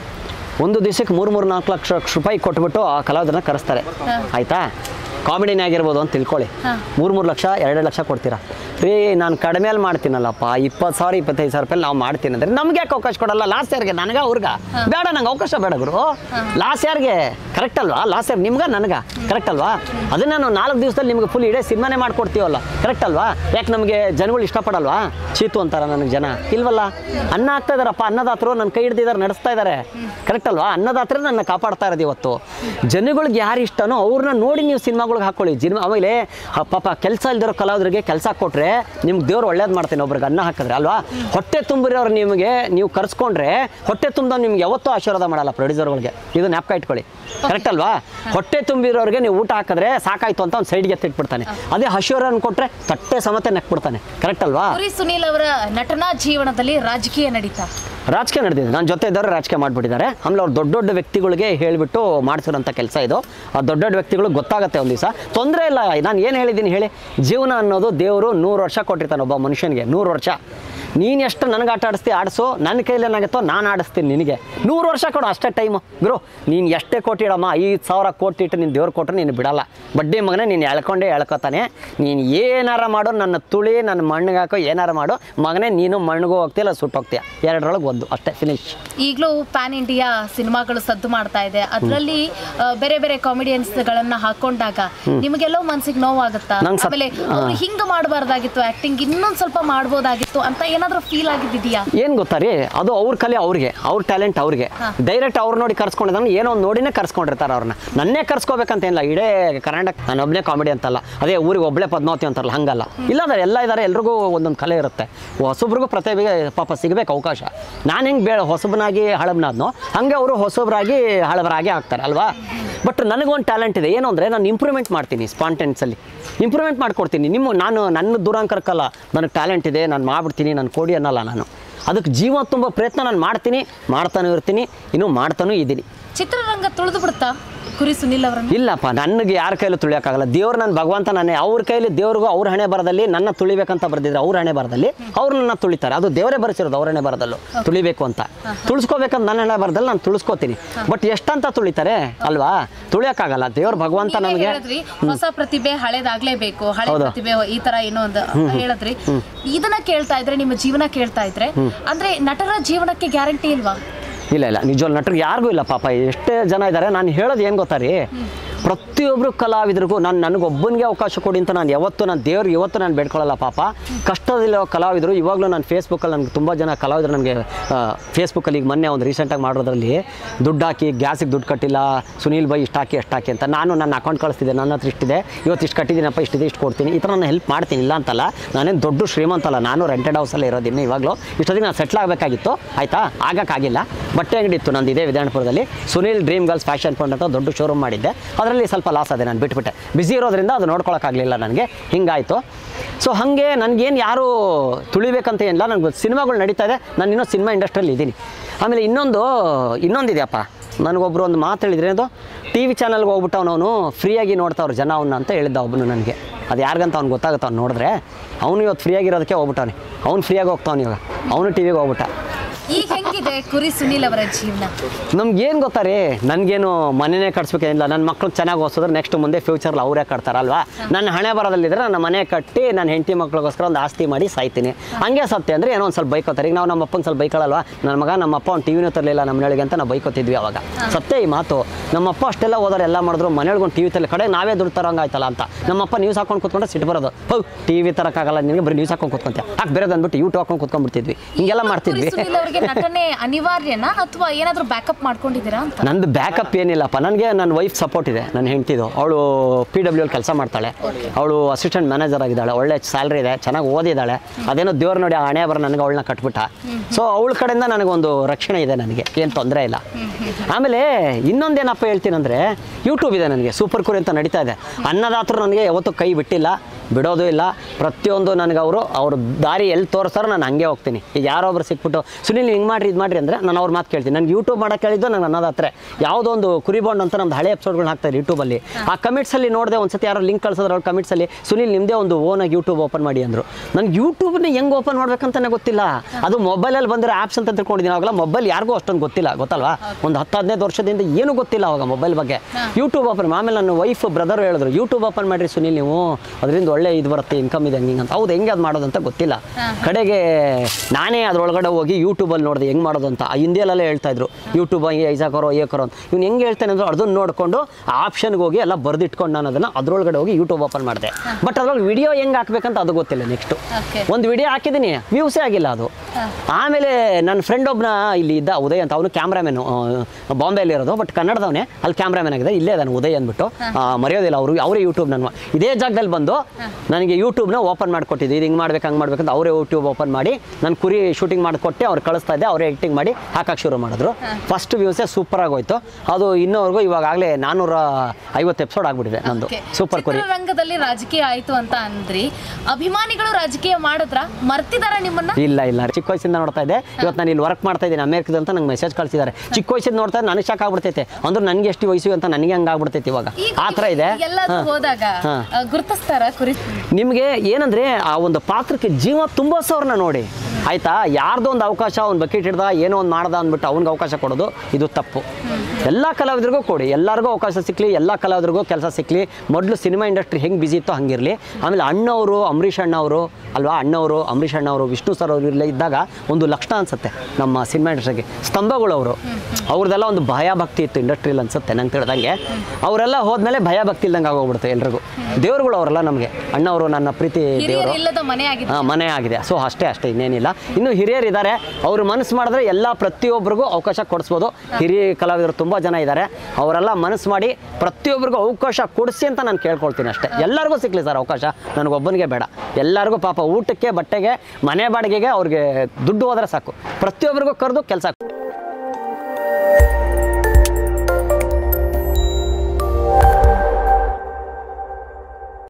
ಒಂದು ದಿವಸಕ್ಕೆ ಮೂರು ಮೂರು ನಾಲ್ಕು ಲಕ್ಷ ರೂಪಾಯಿ ಕೊಟ್ಬಿಟ್ಟು ಆ ಕಲಾವಿದರನ್ನ ಕರೆಸ್ತಾರೆ, ಆಯಿತಾ? ಕಾಮಿಡಿನೇ ಆಗಿರ್ಬೋದು ಅಂತ ತಿಳ್ಕೊಳ್ಳಿ, ಮೂರು ಮೂರು ಲಕ್ಷ ಎರಡು ಲಕ್ಷ ಕೊಡ್ತೀರಾ ರೀ? ನಾನು ಕಡಿಮೆಯಲ್ಲಿ ಮಾಡ್ತೀನಲ್ಲಪ್ಪ, ಇಪ್ಪತ್ತು ಸಾವಿರ ಇಪ್ಪತ್ತೈದು ಸಾವಿರ ರೂಪಾಯಿ ನಾವು ಮಾಡ್ತೀನಿ ಅಂದರೆ ನಮ್ಗೆ ಯಾಕೆ ಅವಕಾಶ ಕೊಡಲ್ಲ? ಲಾಸ್ಟ್ ಯಾರಿಗೆ? ನನಗೆ ಅವ್ರಿಗ ಬೇಡ, ನಂಗೆ ಅವಕಾಶ ಬೇಡ ಗುರು. ಲಾಸ್ಟ್ ಯಾರಿಗೆ? ಕರೆಕ್ಟ್ ಅಲ್ವಾ? ಲಾಸ್ಟ್ ಯಾರು? ನಿಮ್ಗೆ ನನಗೆ ಕರೆಕ್ಟ್ ಅಲ್ವಾ? ಅದನ್ನ ನಾವು ನಾಲ್ಕು ದಿವಸದಲ್ಲಿ ನಿಮ್ಗೆ ಫುಲ್ ಇಡೇ ಸಿನಿಮಾನೇ ಮಾಡ್ಕೊಡ್ತೀವಲ್ಲ, ಕರೆಕ್ಟ್ ಅಲ್ವಾ? ಯಾಕೆ ನಮಗೆ ಜನಗಳು ಇಷ್ಟಪಡಲ್ವಾ? ಚೀತು ಅಂತಾರ ನನಗೆ ಜನ ಇಲ್ವಲ್ಲ? ಅನ್ನ ಹಾಕ್ತಾ ಇದಾರಪ್ಪ, ಅನ್ನದಾತರು ನನ್ನ ಕೈ ಹಿಡ್ದಿದ್ದಾರೆ, ನಡೆಸ್ತಾ ಇದ್ದಾರೆ, ಕರೆಕ್ಟ್ ಅಲ್ವಾ? ಅನ್ನದಾತರೇ ನನ್ನ ಕಾಪಾಡ್ತಾ ಇರೋದು ಇವತ್ತು. ಜನಗಳಿಗೆ ಯಾರು ಇಷ್ಟನೋ ಅವ್ರನ್ನ ನೋಡಿ ನೀವು ಸಿನಿಮಾಗಳಿಗೆ ಹಾಕೊಳ್ಳಿ. ಜಿನ್ ಆಮೇಲೆ ಪಾಪ ಕೆಲಸ ಇಲ್ದಿರೋ ಕಲಾವಿದರಿಗೆ ಕೆಲಸ ಕೊಟ್ಟರೆ ನಿಮ್ಗೆ ದೇವ್ರು ಒಳ್ಳೇದು ಮಾಡ್ತೀನಿ, ಒಬ್ರಿಗೆ ಅನ್ನ ಹಾಕಿದ್ರೆ ಅಲ್ವಾ? ಹೊಟ್ಟೆ ತುಂಬಿರೋರು ನಿಮಗೆ ನೀವು ಕರ್ಸ್ಕೊಂಡ್ರೆ ಹೊಟ್ಟೆ ತುಂಬ ನಿಮ್ಗೆ ಯಾವತ್ತೂ ಆಶೀರ್ವಾದ ಮಾಡಲ್ಲ ಪ್ರೊಡ್ಯೂಸರ್ಗಳಿಗೆ, ಇದು ಜ್ಞಾಪಕ ಇಟ್ಕೊಳ್ಳಿ, ಕರೆಕ್ಟ್ ಅಲ್ವಾ? ಹೊಟ್ಟೆ ತುಂಬಿರೋರಿಗೆ ನೀವು ಊಟ ಹಾಕಿದ್ರೆ ಸಾಕಾಯ್ತು ಅಂತ ಒಂದು ಸೈಡ್ಗೆ ಎತ್ತಿಟ್ಬಿಡ್ತಾನೆ. ಅದೇ ಹಸಿವರನ್ನು ಕೊಟ್ಟರೆ ತಟ್ಟೆ ಸಮೇತ ನೆಕ್ಬಿಡ್ತಾನೆ, ಕರೆಕ್ಟ್ ಅಲ್ವಾ? ಸುನೀಲ್ ಅವರ ನಟನಾ ಜೀವನದಲ್ಲಿ ರಾಜಕೀಯ ನಡೀತಾ ರಾಜಕೀಯ ನಡೆದಿದೆ, ನನ್ನ ಜೊತೆ ಇದ್ದವರು ರಾಜಕೀಯ ಮಾಡಿಬಿಟ್ಟಿದ್ದಾರೆ. ಆಮೇಲೆ ಅವ್ರು ದೊಡ್ಡ ದೊಡ್ಡ ವ್ಯಕ್ತಿಗಳಿಗೆ ಹೇಳಿಬಿಟ್ಟು ಮಾಡಿಸಿರೋಂಥ ಕೆಲಸ ಇದು. ಆ ದೊಡ್ಡ ದೊಡ್ಡ ವ್ಯಕ್ತಿಗಳು ಗೊತ್ತಾಗುತ್ತೆ ಒಂದು ದಿವಸ, ತೊಂದರೆ ಇಲ್ಲ. ನಾನು ಏನು ಹೇಳಿದ್ದೀನಿ ಹೇಳಿ, ಜೀವನ ಅನ್ನೋದು ದೇವರು ನೂರು ವರ್ಷ ಕೊಟ್ಟಿರ್ತಾನೆ ಒಬ್ಬ ಮನುಷ್ಯನಿಗೆ, ನೂರು ವರ್ಷ. ನೀನು ಎಷ್ಟು ನನಗೆ ಆಟ ಆಡಿಸ್ತಿ ಆಡಿಸು, ನನ್ನ ಕೈಲಿ ಏನಾಗುತ್ತೋ ನಾನು ಆಡಿಸ್ತೀನಿ ನಿನಗೆ. ನೂರು ವರ್ಷ ಕೊಡು ಅಷ್ಟೇ ಟೈಮು ಗುರು. ನೀನು ಎಷ್ಟೇ ಕೋಟಿ ಇಡಮ್ಮ, ಐದು ಸಾವಿರ ಕೋಟಿ ಇಟ್ಟು ನೀನು ದೇವ್ರು ಕೊಟ್ಟರೆ ನೀನು ಬಿಡಲ್ಲ. ಬಡ್ಡಿ ಮಗನೇ ನೀನು ಎಳ್ಕೊಂಡೇ ಎಳ್ಕೊತಾನೆ. ನೀನು ಏನಾರ ಮಾಡು, ನನ್ನ ತುಳಿ ನನ್ನ ಮಣ್ಣಿಗೆ ಹಾಕೋ, ಏನಾರ ಮಾಡು ಮಗನೇ, ನೀನು ಮಣ್ಣಿಗೂ ಹೋಗ್ತಿಲ್ಲ ಸುಟ್ಟು ಹೋಗ್ತೀಯ, ಎರಡರೊಳಗೆ ಒಂದು ಅಷ್ಟೇ, ಫಿನಿಶ್. ಈಗಲೂ ಪ್ಯಾನ್ ಇಂಡಿಯಾ ಸಿನಿಮಾಗಳು ಸದ್ದು ಮಾಡ್ತಾ ಇದೆ, ಅದರಲ್ಲಿ ಬೇರೆ ಬೇರೆ ಕಾಮಿಡಿಯನ್ಸ್ಗಳನ್ನ ಹಾಕೊಂಡಾಗ ನಿಮಗೆಲ್ಲೋ ಮನ್ಸಿಗೆ ನೋವಾಗುತ್ತಾ? ಆಮೇಲೆ ಹಿಂಗೆ ಮಾಡಬಾರ್ದಾಗಿತ್ತು, ಆಕ್ಟಿಂಗ್ ಇನ್ನೊಂದು ಸ್ವಲ್ಪ ಮಾಡ್ಬೋದಾಗಿತ್ತು ಅಂತ ಏನಾದ್ರೂ ಫೀಲ್ ಆಗಿದ್ದಿದ್ಯಾ? ಏನು ಗೊತ್ತಾ ರೀ, ಅದು ಅವ್ರ ಕಲೆ ಅವ್ರಿಗೆ, ಅವ್ರ ಟ್ಯಾಲೆಂಟ್ ಅವ್ರಿಗೆ. ಡೈರೆಕ್ಟ್ ಅವ್ರು ನೋಡಿ ಕರ್ಸ್ಕೊಂಡಿದ್ದಾನೆ, ಏನೋ ಒಂದು ನೋಡಿನೇ ಕರ್ಸ್ಕೊಂಡಿರ್ತಾರೆ ಅವ್ರನ್ನ. ನನ್ನೇ ಕರ್ಸ್ಕೋಬೇಕಂತ ಏನಿಲ್ಲ, ಇಡೇ ಕರ್ನಾಟಕ ನಾನು ಒಬ್ಬನೇ ಕಾಮಿಡಿ ಅಂತಲ್ಲ, ಅದೇ ಊರಿಗೆ ಒಬ್ಬಳೇ ಪದ್ಮಾವತಿ ಅಂತಾರಲ್ಲ ಹಂಗಲ್ಲ. ಇಲ್ಲ ಅದಾರೆ, ಎಲ್ಲ ಇದ್ದಾರೆ, ಎಲ್ರಿಗೂ ಒಂದೊಂದು ಕಲೆ ಇರುತ್ತೆ. ಹೊಸಬ್ರಿಗೂ ಪ್ರತಿಭೆಗೆ ಪಾಪ ಸಿಗಬೇಕು ಅವಕಾಶ. ನಾನು ಹೆಂಗೆ ಬೇ ಹೊಸಬನಾಗಿ ಹಳಬನಾದ್ನೋ ಹಂಗೆ ಅವರು ಹೊಸಬ್ರಾಗಿ ಹಳಬರಾಗಿ ಆಗ್ತಾರೆ ಅಲ್ವಾ. ಬಟ್ ನನಗೊಂದು ಟ್ಯಾಲೆಂಟ್ ಇದೆ, ಏನು ಅಂದರೆ ನಾನು ಇಂಪ್ರೂವ್ಮೆಂಟ್ ಮಾಡ್ತೀನಿ ಸ್ಪಾಂಟೆನ್ಸಲ್ಲಿ, ಇಂಪ್ರೂವ್ಮೆಂಟ್ ಮಾಡ್ಕೊಡ್ತೀನಿ. ನಿಮ್ಮ ನಾನು ನನ್ನ ದೂರಾಂಕರಕ್ಕಲ್ಲ, ನನಗೆ ಟ್ಯಾಲೆಂಟ್ ಇದೆ, ನಾನು ಮಾಡ್ಬಿಡ್ತೀನಿ, ನಾನು ಕೊಡಿ ಅನ್ನಲ್ಲ ನಾನು. ಅದಕ್ಕೆ ಜೀವ ತುಂಬ ಪ್ರಯತ್ನ ನಾನು ಮಾಡ್ತೀನಿ, ಮಾಡ್ತಾನೂ ಇರ್ತೀನಿ, ಇನ್ನೂ ಮಾಡ್ತಾನೂ ಇದ್ದೀನಿ. ಚಿತ್ರರಂಗ ತುಳಿದು ಬಿಡುತ್ತಾ ಕುರಿ ಸುನಿಲ್ ಅವರನ್ನು? ಇಲ್ಲಪ್ಪ, ನನಗೆ ಯಾರ ಕೈಲೂ ತುಳಿಯೋಕ್ಕಾಗಲ್ಲ. ದೇವ್ರು ನನ್ನ ಭಗವಂತ ನಾನೇ, ಅವ್ರ ಕೈಲಿ ದೇವ್ರಿಗೂ ಅವ್ರ ಹಣೆ ಬರದಲ್ಲಿ ನನ್ನ ತುಳಿಬೇಕಂತ ಬರ್ದಿದ್ರೆ ಅವ್ರ ಹಣೆ ಬರದಲ್ಲಿ ಅವ್ರು ನನ್ನ ತುಳಿತಾರೆ. ಅದು ದೇವರೇ ಬರೆಸಿರೋದು ಅವ್ರ ಹಣೆ ಬರದಲ್ಲೂ ತುಳಿಬೇಕು ಅಂತ. ತುಳಿಸ್ಕೋಬೇಕಂತ ನನ್ನ ಹಣೆ ಬರದಲ್ಲಿ ನಾನು ತುಳಿಸ್ಕೋತೀನಿ. ಬಟ್ ಎಷ್ಟಂತ ತುಳಿತಾರೆ ಅಲ್ವಾ, ತುಳಿಯೋಕ್ಕಾಗಲ್ಲ. ದೇವ್ರ ಭಗವಂತ ನಮಗೆ ಹೊಸ ಪ್ರತಿಭೆ ಹಳೇದಾಗ್ಲೇಬೇಕು, ಹಳೆ ಪ್ರತಿಭೆ ಈ ತರ ಏನೋ ಒಂದು ಹೇಳಿದ್ರಿ. ಇದನ್ನ ಕೇಳ್ತಾ ಇದ್ರೆ, ನಿಮ್ಮ ಜೀವನ ಕೇಳ್ತಾ ಇದ್ರೆ, ಅಂದ್ರೆ ನಟರ ಜೀವನಕ್ಕೆ ಗ್ಯಾರಂಟಿ ಇಲ್ವಾ? ಇಲ್ಲ ಇಲ್ಲ, ನಿಜವಾಗ್ಲೂ ನಟರಿಗೆ ಯಾರಿಗೂ ಇಲ್ಲ ಪಾಪ. ಎಷ್ಟೇ ಜನ ಇದ್ದಾರೆ. ನಾನು ಹೇಳೋದು ಏನು ಗೊತ್ತಾ ರೀ, ಪ್ರತಿಯೊಬ್ಬರು ಕಲಾವಿದರಿಗೂ ನಾನು ನನಗೊಬ್ಬನಿಗೆ ಅವಕಾಶ ಕೊಡಿ ಅಂತ ನಾನು ಯಾವತ್ತು ನಾನು ದೇವ್ರಿಗೆ ಇವತ್ತು ನಾನು ಬೇಡ್ಕೊಳ್ಳಲ್ಲ ಪಾಪ. ಕಷ್ಟದಲ್ಲಿರೋ ಕಲಾವಿದರು ಇವಾಗಲೂ ನಾನು ಫೇಸ್ಬುಕ್ಕಲ್ಲಿ ನನಗೆ ತುಂಬ ಜನ ಕಲಾವಿದರು ನನಗೆ ಫೇಸ್ಬುಕ್ಕಲ್ಲಿ ಈಗ ಮೊನ್ನೆ ಒಂದು ರೀಸೆಂಟಾಗಿ ಮಾಡೋದ್ರಲ್ಲಿ ದುಡ್ಡು ಹಾಕಿ ಗ್ಯಾಸಿಗೆ ದುಡ್ಡು ಕಟ್ಟಿಲ್ಲ ಸುನೀಲ್ ಬೈ ಇಷ್ಟು ಹಾಕಿ ಅಷ್ಟು ಹಾಕಿ ಅಂತ. ನಾನು ನನ್ನ ಅಕೌಂಟ್ ಕಳಿಸ್ತಿದ್ದೆ, ನನ್ನ ಹತ್ರ ಇಷ್ಟಿದೆ, ಇವತ್ತು ಇಷ್ಟು ಕಟ್ಟಿದ್ದೀನಪ್ಪ, ಇಷ್ಟಿದೆ, ಇಷ್ಟು ಕೊಡ್ತೀನಿ, ಈ ಥರ ನಾನು ಹೆಲ್ಪ್ ಮಾಡ್ತೀನಿ. ಇಲ್ಲ ಅಂತಲ್ಲ, ನಾನೇನು ದೊಡ್ಡ ಶ್ರೀಮಂತಲ್ಲ, ನಾನು ರೆಂಟೆಡ್ ಹೌಸಲ್ಲೇ ಇರೋದಿನ್ನು. ಇವಾಗಲೂ ಇಷ್ಟೊತ್ತಿಗೆ ನಾನು ಸೆಟ್ಲ್ ಆಗಬೇಕಾಗಿತ್ತು, ಆಯಿತಾ, ಆಗೋಕ್ಕಾಗಿಲ್ಲ. ಬಟ್ಟೆ ಅಂಗಡಿ ಇತ್ತು ನಂದು ಇದೇ ವಿಧಾನಪುರದಲ್ಲಿ, Sunil dream girls fashion point ಅಂತ ದೊಡ್ಡ ಶೋರೂಮ್ ಮಾಡಿದ್ದೆ. ಅದರಲ್ಲಿ ಸ್ವಲ್ಪ ಲಾಸ್ ಅದೇ, ನಾನು ಬಿಟ್ಬಿಟ್ಟೆ, ಬ್ಯುಸಿ ಇರೋದ್ರಿಂದ ಅದು ನೋಡ್ಕೊಳಕ್ಕಾಗಲಿಲ್ಲ ನನಗೆ, ಹಿಂಗಾಯಿತು. ಸೊ ಹಾಗೆ ನನಗೇನು ಯಾರು ತುಳಿಬೇಕಂತ ಏನಿಲ್ಲ, ನನಗೆ ಸಿನಿಮಾಗಳು ನಡೀತಾ ಇದೆ, ನಾನು ಇನ್ನೂ ಸಿನಿಮಾ ಇಂಡಸ್ಟ್ರಿಯಲ್ಲಿ ಇದ್ದೀನಿ. ಆಮೇಲೆ ಇನ್ನೊಂದು ಇನ್ನೊಂದಿದೆಯಪ್ಪ, ನನಗೊಬ್ಬರು ಒಂದು ಮಾತು ಹೇಳಿದ್ರೆ, ಅದು ಟಿ ವಿ ಚಾನಲ್ಗೆ ಹೋಗ್ಬಿಟ್ಟು ಅವನವನು ಫ್ರೀಯಾಗಿ ನೋಡ್ತಾವ್ರು ಜನ ಅವನ್ನ ಅಂತ ಹೇಳಿದ್ದ ಒಬ್ಬನು ನನಗೆ. ಅದು ಯಾರಿಗಂತ ಅವ್ನು ಗೊತ್ತಾಗುತ್ತೆ, ಅವ್ನು ನೋಡಿದ್ರೆ. ಅವನು ಇವತ್ತು ಫ್ರೀಯಾಗಿರೋದಕ್ಕೆ ಹೋಗ್ಬಿಟ್ಟವನೆ, ಅವ್ನು ಫ್ರೀಯಾಗಿ ಹೋಗ್ತಾವನು ಇವಾಗ, ಅವನು ಟಿ ವಿಗೆ ಹೋಗ್ಬಿಟ್ಟ. ಈಗ ಹೆಂಗಿದೆ ಕುರಿ ಸುನಿಲ್ ಅವರ ಜೀವನ? ನಮ್ಗೇನು ಗೊತ್ತಾ ರೀ, ನನಗೇನು ಮನೆಯೇ ಕಟ್ಸ್ಬೇಕೇನಿಲ್ಲ. ನನ್ನ ಮಕ್ಳಿಗೆ ಚೆನ್ನಾಗಿ ಓದಿಸಿದ್ರೆ ನೆಕ್ಸ್ಟ್ ಮುಂದೆ ಫ್ಯೂಚರ್ಲಿ ಅವರೇ ಕಟ್ತಾರಲ್ವಾ. ನನ್ನ ಹಣೆ ಬರೋದಲ್ಲಿದ್ದರೆ ನನ್ನ ಮನೆ ಕಟ್ಟಿ ನನ್ನ ಹೆಂಡತಿ ಮಕ್ಳಿಗೋಸ್ಕರ ಒಂದು ಆಸ್ತಿ ಮಾಡಿ ಸಾಯ್ತೀನಿ. ಹಂಗೆ ಸತ್ಯ ಅಂದರೆ ಏನೋ ಒಂದು ಸ್ವಲ್ಪ ಬೈಕೋತಾರೆ. ಈಗ ನಾವು ನಮ್ಮ ಅಪ್ಪನ ಸ್ವಲ್ಪ ಬೈಕೊಳ್ಳಲ್ವಾ, ನನ್ನ ಮಗ ನಮ್ಮ ಅಪ್ಪ ಒಂದು ಟಿ ವಿನೂ ತರಲಿಲ್ಲ ನಮ್ಮ ಮನೆಯೊಳಗೆ ಅಂತ ನಾವು ಬೈಕೋತಿದ್ವಿ ಅವಾಗ. ಸತ್ಯ ಈ ಮಾತು. ನಮ್ಮಪ್ಪ ಅಷ್ಟೆಲ್ಲ ಹೋದ್ರೆ ಎಲ್ಲ ಮಾಡಿದ್ರು, ಮನೆಯೊಳಗೆ ಒಂದು ಟಿ ವಿ ತರಲಿ, ಕಡೆ ನಾವೇ ದುಡ್ಡು ತರೋಂಗೆ ಆಯ್ತಲ್ಲ ಅಂತ. ನಮ್ಮಪ್ಪ ನ್ಯೂಸ್ ಹಾಕೊಂಡು ಕೂತ್ಕೊಂಡ್ರೆ ಸಿಟ್ಟು ಬರೋದು, ಹೌದು ಟಿ ವಿ ತರೋಕ್ಕಾಗಲ್ಲ ನಿನಗೆ, ಬರೀ ನ್ಯೂಸ್ ಹಾಕೊಂಡು ಕೂತ್ಕೊಂತೀಯ, ಹಾಕಿ ಬೇರೆ ಅಂದ್ಬಿಟ್ಟು ಯೂಟ್ಯೂಬ್ ಹಾಕೊಂಡು ಕೂತ್ಕೊಂಡ್ಬಿಡ್ತಿದ್ವಿ, ಹಿಂಗೆಲ್ಲ ಮಾಡ್ತಿದ್ವಿ. ಅನಿವಾರ್ಯನಾ ಅಥವಾ ಏನಾದರೂ ಬ್ಯಾಕಪ್ ಮಾಡ್ಕೊಂಡಿದ್ದೀರಾ ಅಂತ? ನಂದು ಬ್ಯಾಕಪ್ ಏನಿಲ್ಲಪ್ಪ, ನನಗೆ ನನ್ನ ವೈಫ್ ಸಪೋರ್ಟ್ ಇದೆ. ನನ್ನ ಹೆಂಡ್ತಿದು, ಅವಳು ಪಿ ಡಬ್ಲ್ಯೂ ಅಲ್ಲಿ ಕೆಲಸ ಮಾಡ್ತಾಳೆ, ಅವಳು ಅಸಿಸ್ಟೆಂಟ್ ಮ್ಯಾನೇಜರ್ ಆಗಿದ್ದಾಳೆ, ಒಳ್ಳೆ ಸ್ಯಾಲ್ರಿ ಇದೆ, ಚೆನ್ನಾಗಿ ಓದಿದ್ದಾಳೆ. ಅದೇನೋ ದೇವ್ರು ನೋಡಿ ಆ ಹಣೆ ಬರ ನನಗೆ ಅವಳನ್ನ ಕಟ್ಬಿಟ್ಟ. ಸೊ ಅವಳ ಕಡೆಯಿಂದ ನನಗೊಂದು ರಕ್ಷಣೆ ಇದೆ, ನನಗೆ ಏನು ತೊಂದರೆ ಇಲ್ಲ. ಆಮೇಲೆ ಇನ್ನೊಂದೇನಪ್ಪ ಹೇಳ್ತೀನಂದರೆ, ಯೂಟ್ಯೂಬ್ ಇದೆ ನನಗೆ, ಸೂಪರ್ ಕುರಿ ಅಂತ ನಡೀತಾ ಇದೆ. ಅನ್ನದಾತರು ನನಗೆ ಯಾವತ್ತೂ ಕೈ ಬಿಟ್ಟಿಲ್ಲ, ಬಿಡೋದು ಇಲ್ಲ. ಪ್ರತಿಯೊಂದು ನನಗೆ ಅವರು ಅವ್ರ ದಾರಿ ಎಲ್ಲಿ ತೋರಿಸ್ತಾರೋ ನಾನು ಹಂಗೆ ಹೋಗ್ತೀನಿ. ಈಗ ಯಾರೊಬ್ರು ಸಿಕ್ಬಿಟ್ಟು ಸುನಿಲ್ ಹಿಂಗೆ ಮಾಡಿರಿ ಇದು ಮಾಡಿರಿ ಅಂದರೆ ನಾನು ಅವ್ರ ಮಾತು ಕೇಳ್ತೀನಿ. ನನಗೆ ಯೂಟ್ಯೂಬ್ ಮಾಡೋಕ್ಕೆ ಹೇಳಿದ್ದು ನಂಗೆ ಅನ್ನೋದಾತ್ರ ಯಾವುದೋ ಒಂದು ಕುರಿ ಬಾಂಡ್ ಅಂತ ನಮ್ದು ಹಳೆ ಎಪಿಸೋಡ್ಗಳನ್ನ ಹಾಕ್ತಾರೆ ಯೂಟ್ಯೂಬಲ್ಲಿ. ಆ ಕಮೆಂಟ್ಸಲ್ಲಿ ನೋಡಿದೆ ಒಂದು ಸತಿ ಯಾರೋ ಲಿಂಕ್ ಕಳ್ಸಿದ್ರೆ ಅವ್ರ ಕಮೆಂಟ್ಸಲ್ಲಿ ಸುನಿಲ್ ನಿಮ್ಮದೇ ಒಂದು ಓನಾಗಿ ಯೂಟ್ಯೂಬ್ ಓಪನ್ ಮಾಡಿ ಅಂದರು. ನನಗೆ ಯೂಟ್ಯೂಬ್ನ ಹೆಂಗೆ ಓಪನ್ ಮಾಡ್ಬೇಕಂತಲೇ ಗೊತ್ತಿಲ್ಲ. ಅದು ಮೊಬೈಲಲ್ಲಿ ಬಂದಿರೋ ಆ್ಯಪ್ಸ್ ಅಂತ ತಿಳ್ಕೊಂಡಿದ್ದೀನಿ. ಅವಾಗಲ್ಲ ಮೊಬೈಲ್ ಯಾರಿಗೂ ಅಷ್ಟೊಂದು ಗೊತ್ತಿಲ್ಲ, ಗೊತ್ತಲ್ವಾ, ಒಂದು ಹತ್ತು ಹದಿನೈದು ವರ್ಷದಿಂದ ಏನೂ ಗೊತ್ತಿಲ್ಲ ಅವಾಗ ಮೊಬೈಲ್ ಬಗ್ಗೆ. ಯೂಟ್ಯೂಬ್ ಓಪನ್ ಆಮೇಲೆ ನನ್ನ ವೈಫ್ ಬ್ರದರ್ ಹೇಳಿದ್ರು, ಯೂಟ್ಯೂಬ್ ಓಪನ್ ಮಾಡಿರಿ ಸುನಿಲ್ ನೀವು, ಅದರಿಂದ ಒಳ್ಳೆ ಇದು ಬರುತ್ತೆ, ಇನ್ಕಮ್ ಇದೆ ಹಂಗೆ ಅಂತ. ಹೌದು, ಹೆಂಗೆ ಅದು ಮಾಡೋದಂತ ಗೊತ್ತಿಲ್ಲ. ಕಡೆಗೆ ನಾನೇ ಅದರೊಳಗಡೆ ಹೋಗಿ ಯೂಟ್ಯೂಬಲ್ಲಿ ನೋಡಿದೆ ಹೆಂಗೆ ಮಾಡೋದು ಅಂತ. ಆ ಹಿಂದಿಯಲ್ಲೆಲ್ಲ ಹೇಳ್ತಾ ಇದ್ರು ಯೂಟ್ಯೂಬ್ ಐಸಾಕರೋ ಏಕರೋ ಅಂತ. ಇವ್ನು ಹೆಂಗೆ ಹೇಳ್ತಾನೆ ಅಂದ್ರೆ ಅದನ್ನು ನೋಡಿಕೊಂಡು ಆ ಆಪ್ಷನ್ಗೆ ಹೋಗಿ ಎಲ್ಲ ಬರೆದಿಟ್ಕೊಂಡು ನಾನು ಅದನ್ನು ಅದರೊಳಗಡೆ ಹೋಗಿ ಯೂಟ್ಯೂಬ್ ಓಪನ್ ಮಾಡಿದೆ. ಬಟ್ ಅದ್ರೊಳಗೆ ವಿಡಿಯೋ ಹೆಂಗೆ ಹಾಕ್ಬೇಕಂತ ಅದು ಗೊತ್ತಿಲ್ಲ. ನೆಕ್ಸ್ಟು ಒಂದು ವಿಡಿಯೋ ಹಾಕಿದ್ದೀನಿ, ವ್ಯೂಸೇ ಆಗಿಲ್ಲ ಅದು. ಆಮೇಲೆ ನನ್ನ ಫ್ರೆಂಡ್ ಒಬ್ಬನ ಇಲ್ಲಿ ಇದ್ದ ಉದಯ್ ಅಂತ, ಅವನು ಕ್ಯಾಮ್ರಾಮನ್ನು ಬಾಂಬೆಯಲ್ಲಿ ಇರೋದು, ಬಟ್ ಕನ್ನಡದವನೇ, ಅಲ್ಲಿ ಕ್ಯಾಮ್ರಾಮನ್ ಆಗಿದೆ, ಇಲ್ಲೇ ಅದಾನೆ ಉದಯ್ ಅಂದ್ಬಿಟ್ಟು, ಮರೆಯೋದಿಲ್ಲ ಅವರು. ಅವರೇ ಯೂಟ್ಯೂಬ್ ನನ್ನ ಇದೇ ಜಾಗದಲ್ಲಿ ಬಂದು ನನಗೆ ಯೂಟ್ಯೂಬ್ನ ಓಪನ್ ಮಾಡಿಕೊಟ್ಟಿದ್ದು. ಇದು ಹಿಂಗೆ ಮಾಡ್ಬೇಕು ಹಂಗೆ ಮಾಡ್ಬೇಕಂತ ಅವರೇ ಯೂಟ್ಯೂಬ್ ಓಪನ್ ಮಾಡಿ ನಾನು ಕುರಿ ಶೂಟಿಂಗ್ ಮಾಡಿಕೊಟ್ಟೆ, ಅವ್ರು ಕಳಿಸ್ತಾ ಇದ್ದೆ, ಅವರೇ ಎಡಿಟಿಂಗ್ ಮಾಡಿ ಹಾಕಕ್ಕೆ ಶುರು ಮಾಡಿದ್ರು. ಫಸ್ಟ್ ವ್ಯೂಸೇ ಸೂಪರ್ ಆಗೋಯ್ತು. ಅದು ಇನ್ನೋವರೆಗೂ ಇವಾಗಲೇ ನಾನ್ನೂರ ಐವತ್ತು ಎಪಿಸೋಡ್ ಆಗ್ಬಿಟ್ಟಿದೆ ನಂದು ಸೂಪರ್ ಕುರಿ. ರಂಗದಲ್ಲಿ ರಾಜಕೀಯ ಆಯ್ತು ಅಂತ ಅಂದ್ರಿ, ಅಭಿಮಾನಿಗಳು ರಾಜಕೀಯ ಮಾಡಿದ್ರ ಮರ್ತಿದಾರ ನಿಮ್ಮನ್ನ? ಇಲ್ಲ ಇಲ್ಲ, ಚಿಕ್ಕ ವಯಸ್ಸಿಂದ ನೋಡ್ತಾ ಇದ್ದೆ. ಇವತ್ತು ನಾನು ಇಲ್ಲಿ ವರ್ಕ್ ಮಾಡ್ತಾ ಇದ್ದೀನಿ ಅಮೇರಿಕದ ಅಂತ ನಂಗೆ ಮೆಸೇಜ್ ಕಳಿಸಿದ್ದಾರೆ. ಚಿಕ್ಕ ವಯಸ್ಸಿಂದ ನೋಡ್ತಾ ನನಗೆ ಶಾಕ್ ಆಗ್ಬಿಡ್ತೈತೆ, ಅಂದ್ರೆ ನನಗೆ ಎಷ್ಟು ವಯಸ್ಸು ಅಂತ ನನಗೆ ಹಂಗೆ ಆಗ್ಬಿಡ್ತೈತೆ ಇವಾಗ. ಆ ಥರ ಇದೆ. ಹೋದಾಗ ಗುರುತಿಸ್ತಾರ ಕುರಿ? ನಿಮಗೆ ಏನಂದ್ರೆ ಆ ಒಂದು ಪಾತ್ರಕ್ಕೆ ಜೀವ ತುಂಬೋಸೋರ್ನ ನೋಡಿ, ಆಯ್ತಾ. ಯಾರ್ದೋ ಒಂದು ಅವಕಾಶ ಅವ್ನು ಬಕೆಟ್ ಹಿಡ್ದ ಏನೋ ಒಂದು ಮಾಡ್ದ ಅಂದ್ಬಿಟ್ಟು ಅವ್ನಿಗೆ ಅವಕಾಶ ಕೊಡೋದು ಇದು ತಪ್ಪು. ಎಲ್ಲ ಕಲಾವಿದರಿಗೂ ಕೊಡಿ, ಎಲ್ಲರಿಗೂ ಅವಕಾಶ ಸಿಕ್ಕಲಿ, ಎಲ್ಲ ಕಲಾವಿದರಿಗೂ ಕೆಲಸ ಸಿಕ್ಕಲಿ. ಮೊದಲು ಸಿನಿಮಾ ಇಂಡಸ್ಟ್ರಿ ಹೆಂಗೆ ಬಿಸಿ ಇತ್ತೋ ಹಂಗಿರಲಿ. ಆಮೇಲೆ ಅಣ್ಣವರು, ಅಂಬರೀಷ್ ಅಣ್ಣವರು ಅಲ್ವಾ, ಅಣ್ಣವರು ಅಂಬರೀಷ್ ಅಣ್ಣವರು, ವಿಷ್ಣು ಸರ್ ಅವರು ಇಲ್ಲ ಇದ್ದಾಗ ಒಂದು ಲಕ್ಷಣ ಅನ್ಸುತ್ತೆ ನಮ್ಮ ಸಿನಿಮಾ ಇಂಡಸ್ಟ್ರಿಗೆ. ಸ್ತಂಭಗಳು ಅವರು, ಅವ್ರದ್ದೆಲ್ಲ ಒಂದು ಭಯ ಭಕ್ತಿ ಇತ್ತು ಇಂಡಸ್ಟ್ರಿಯಲ್ಲಿ ಅನ್ಸುತ್ತೆ ನಂಗೆ ತಿಳಿದಂಗೆ. ಅವರೆಲ್ಲ ಹೋದ್ಮೇಲೆ ಭಯ ಭಕ್ತಿ ಇಲ್ದಂಗೆ ಆಗೋಗ್ಬಿಡುತ್ತೆ ಎಲ್ರಿಗೂ. ದೇವ್ರುಗಳು ಅವರೆಲ್ಲ ನಮಗೆ. ಅಣ್ಣವರು ನನ್ನ ಪ್ರೀತಿ ದೇವರು, ಹಾಂ ಮನೆ ಆಗಿದೆ. ಸೊ ಅಷ್ಟೇ ಅಷ್ಟೇ ಇನ್ನೇನಿಲ್ಲ. ಇಲ್ಲ. ಇನ್ನು ಹಿರಿಯರು ಇದ್ದಾರೆ, ಅವರು ಮನಸ್ಸು ಮಾಡಿದ್ರೆ ಎಲ್ಲ ಪ್ರತಿಯೊಬ್ಬರಿಗೂ ಅವಕಾಶ ಕೊಡಿಸ್ಬೋದು. ಹಿರಿಯ ಕಲಾವಿದರು ತುಂಬ ಜನ ಇದ್ದಾರೆ, ಅವರೆಲ್ಲ ಮನಸ್ಸು ಮಾಡಿ ಪ್ರತಿಯೊಬ್ಬರಿಗೂ ಅವಕಾಶ ಕೊಡಿಸಿ ಅಂತ ನಾನು ಕೇಳ್ಕೊಳ್ತೀನಿ ಅಷ್ಟೇ. ಎಲ್ಲರಿಗೂ ಸಿಕ್ಕಲಿ ಸರ್ ಅವಕಾಶ, ನನಗೊಬ್ಬನಿಗೆ ಬೇಡ. ಎಲ್ಲರಿಗೂ ಪಾಪ ಊಟಕ್ಕೆ, ಬಟ್ಟೆಗೆ, ಮನೆ ಬಾಡಿಗೆಗೆ ಅವ್ರಿಗೆ ದುಡ್ಡು ಹೋದರೆ ಸಾಕು. ಪ್ರತಿಯೊಬ್ಬರಿಗೂ ಕರೆದು ಕೆಲಸ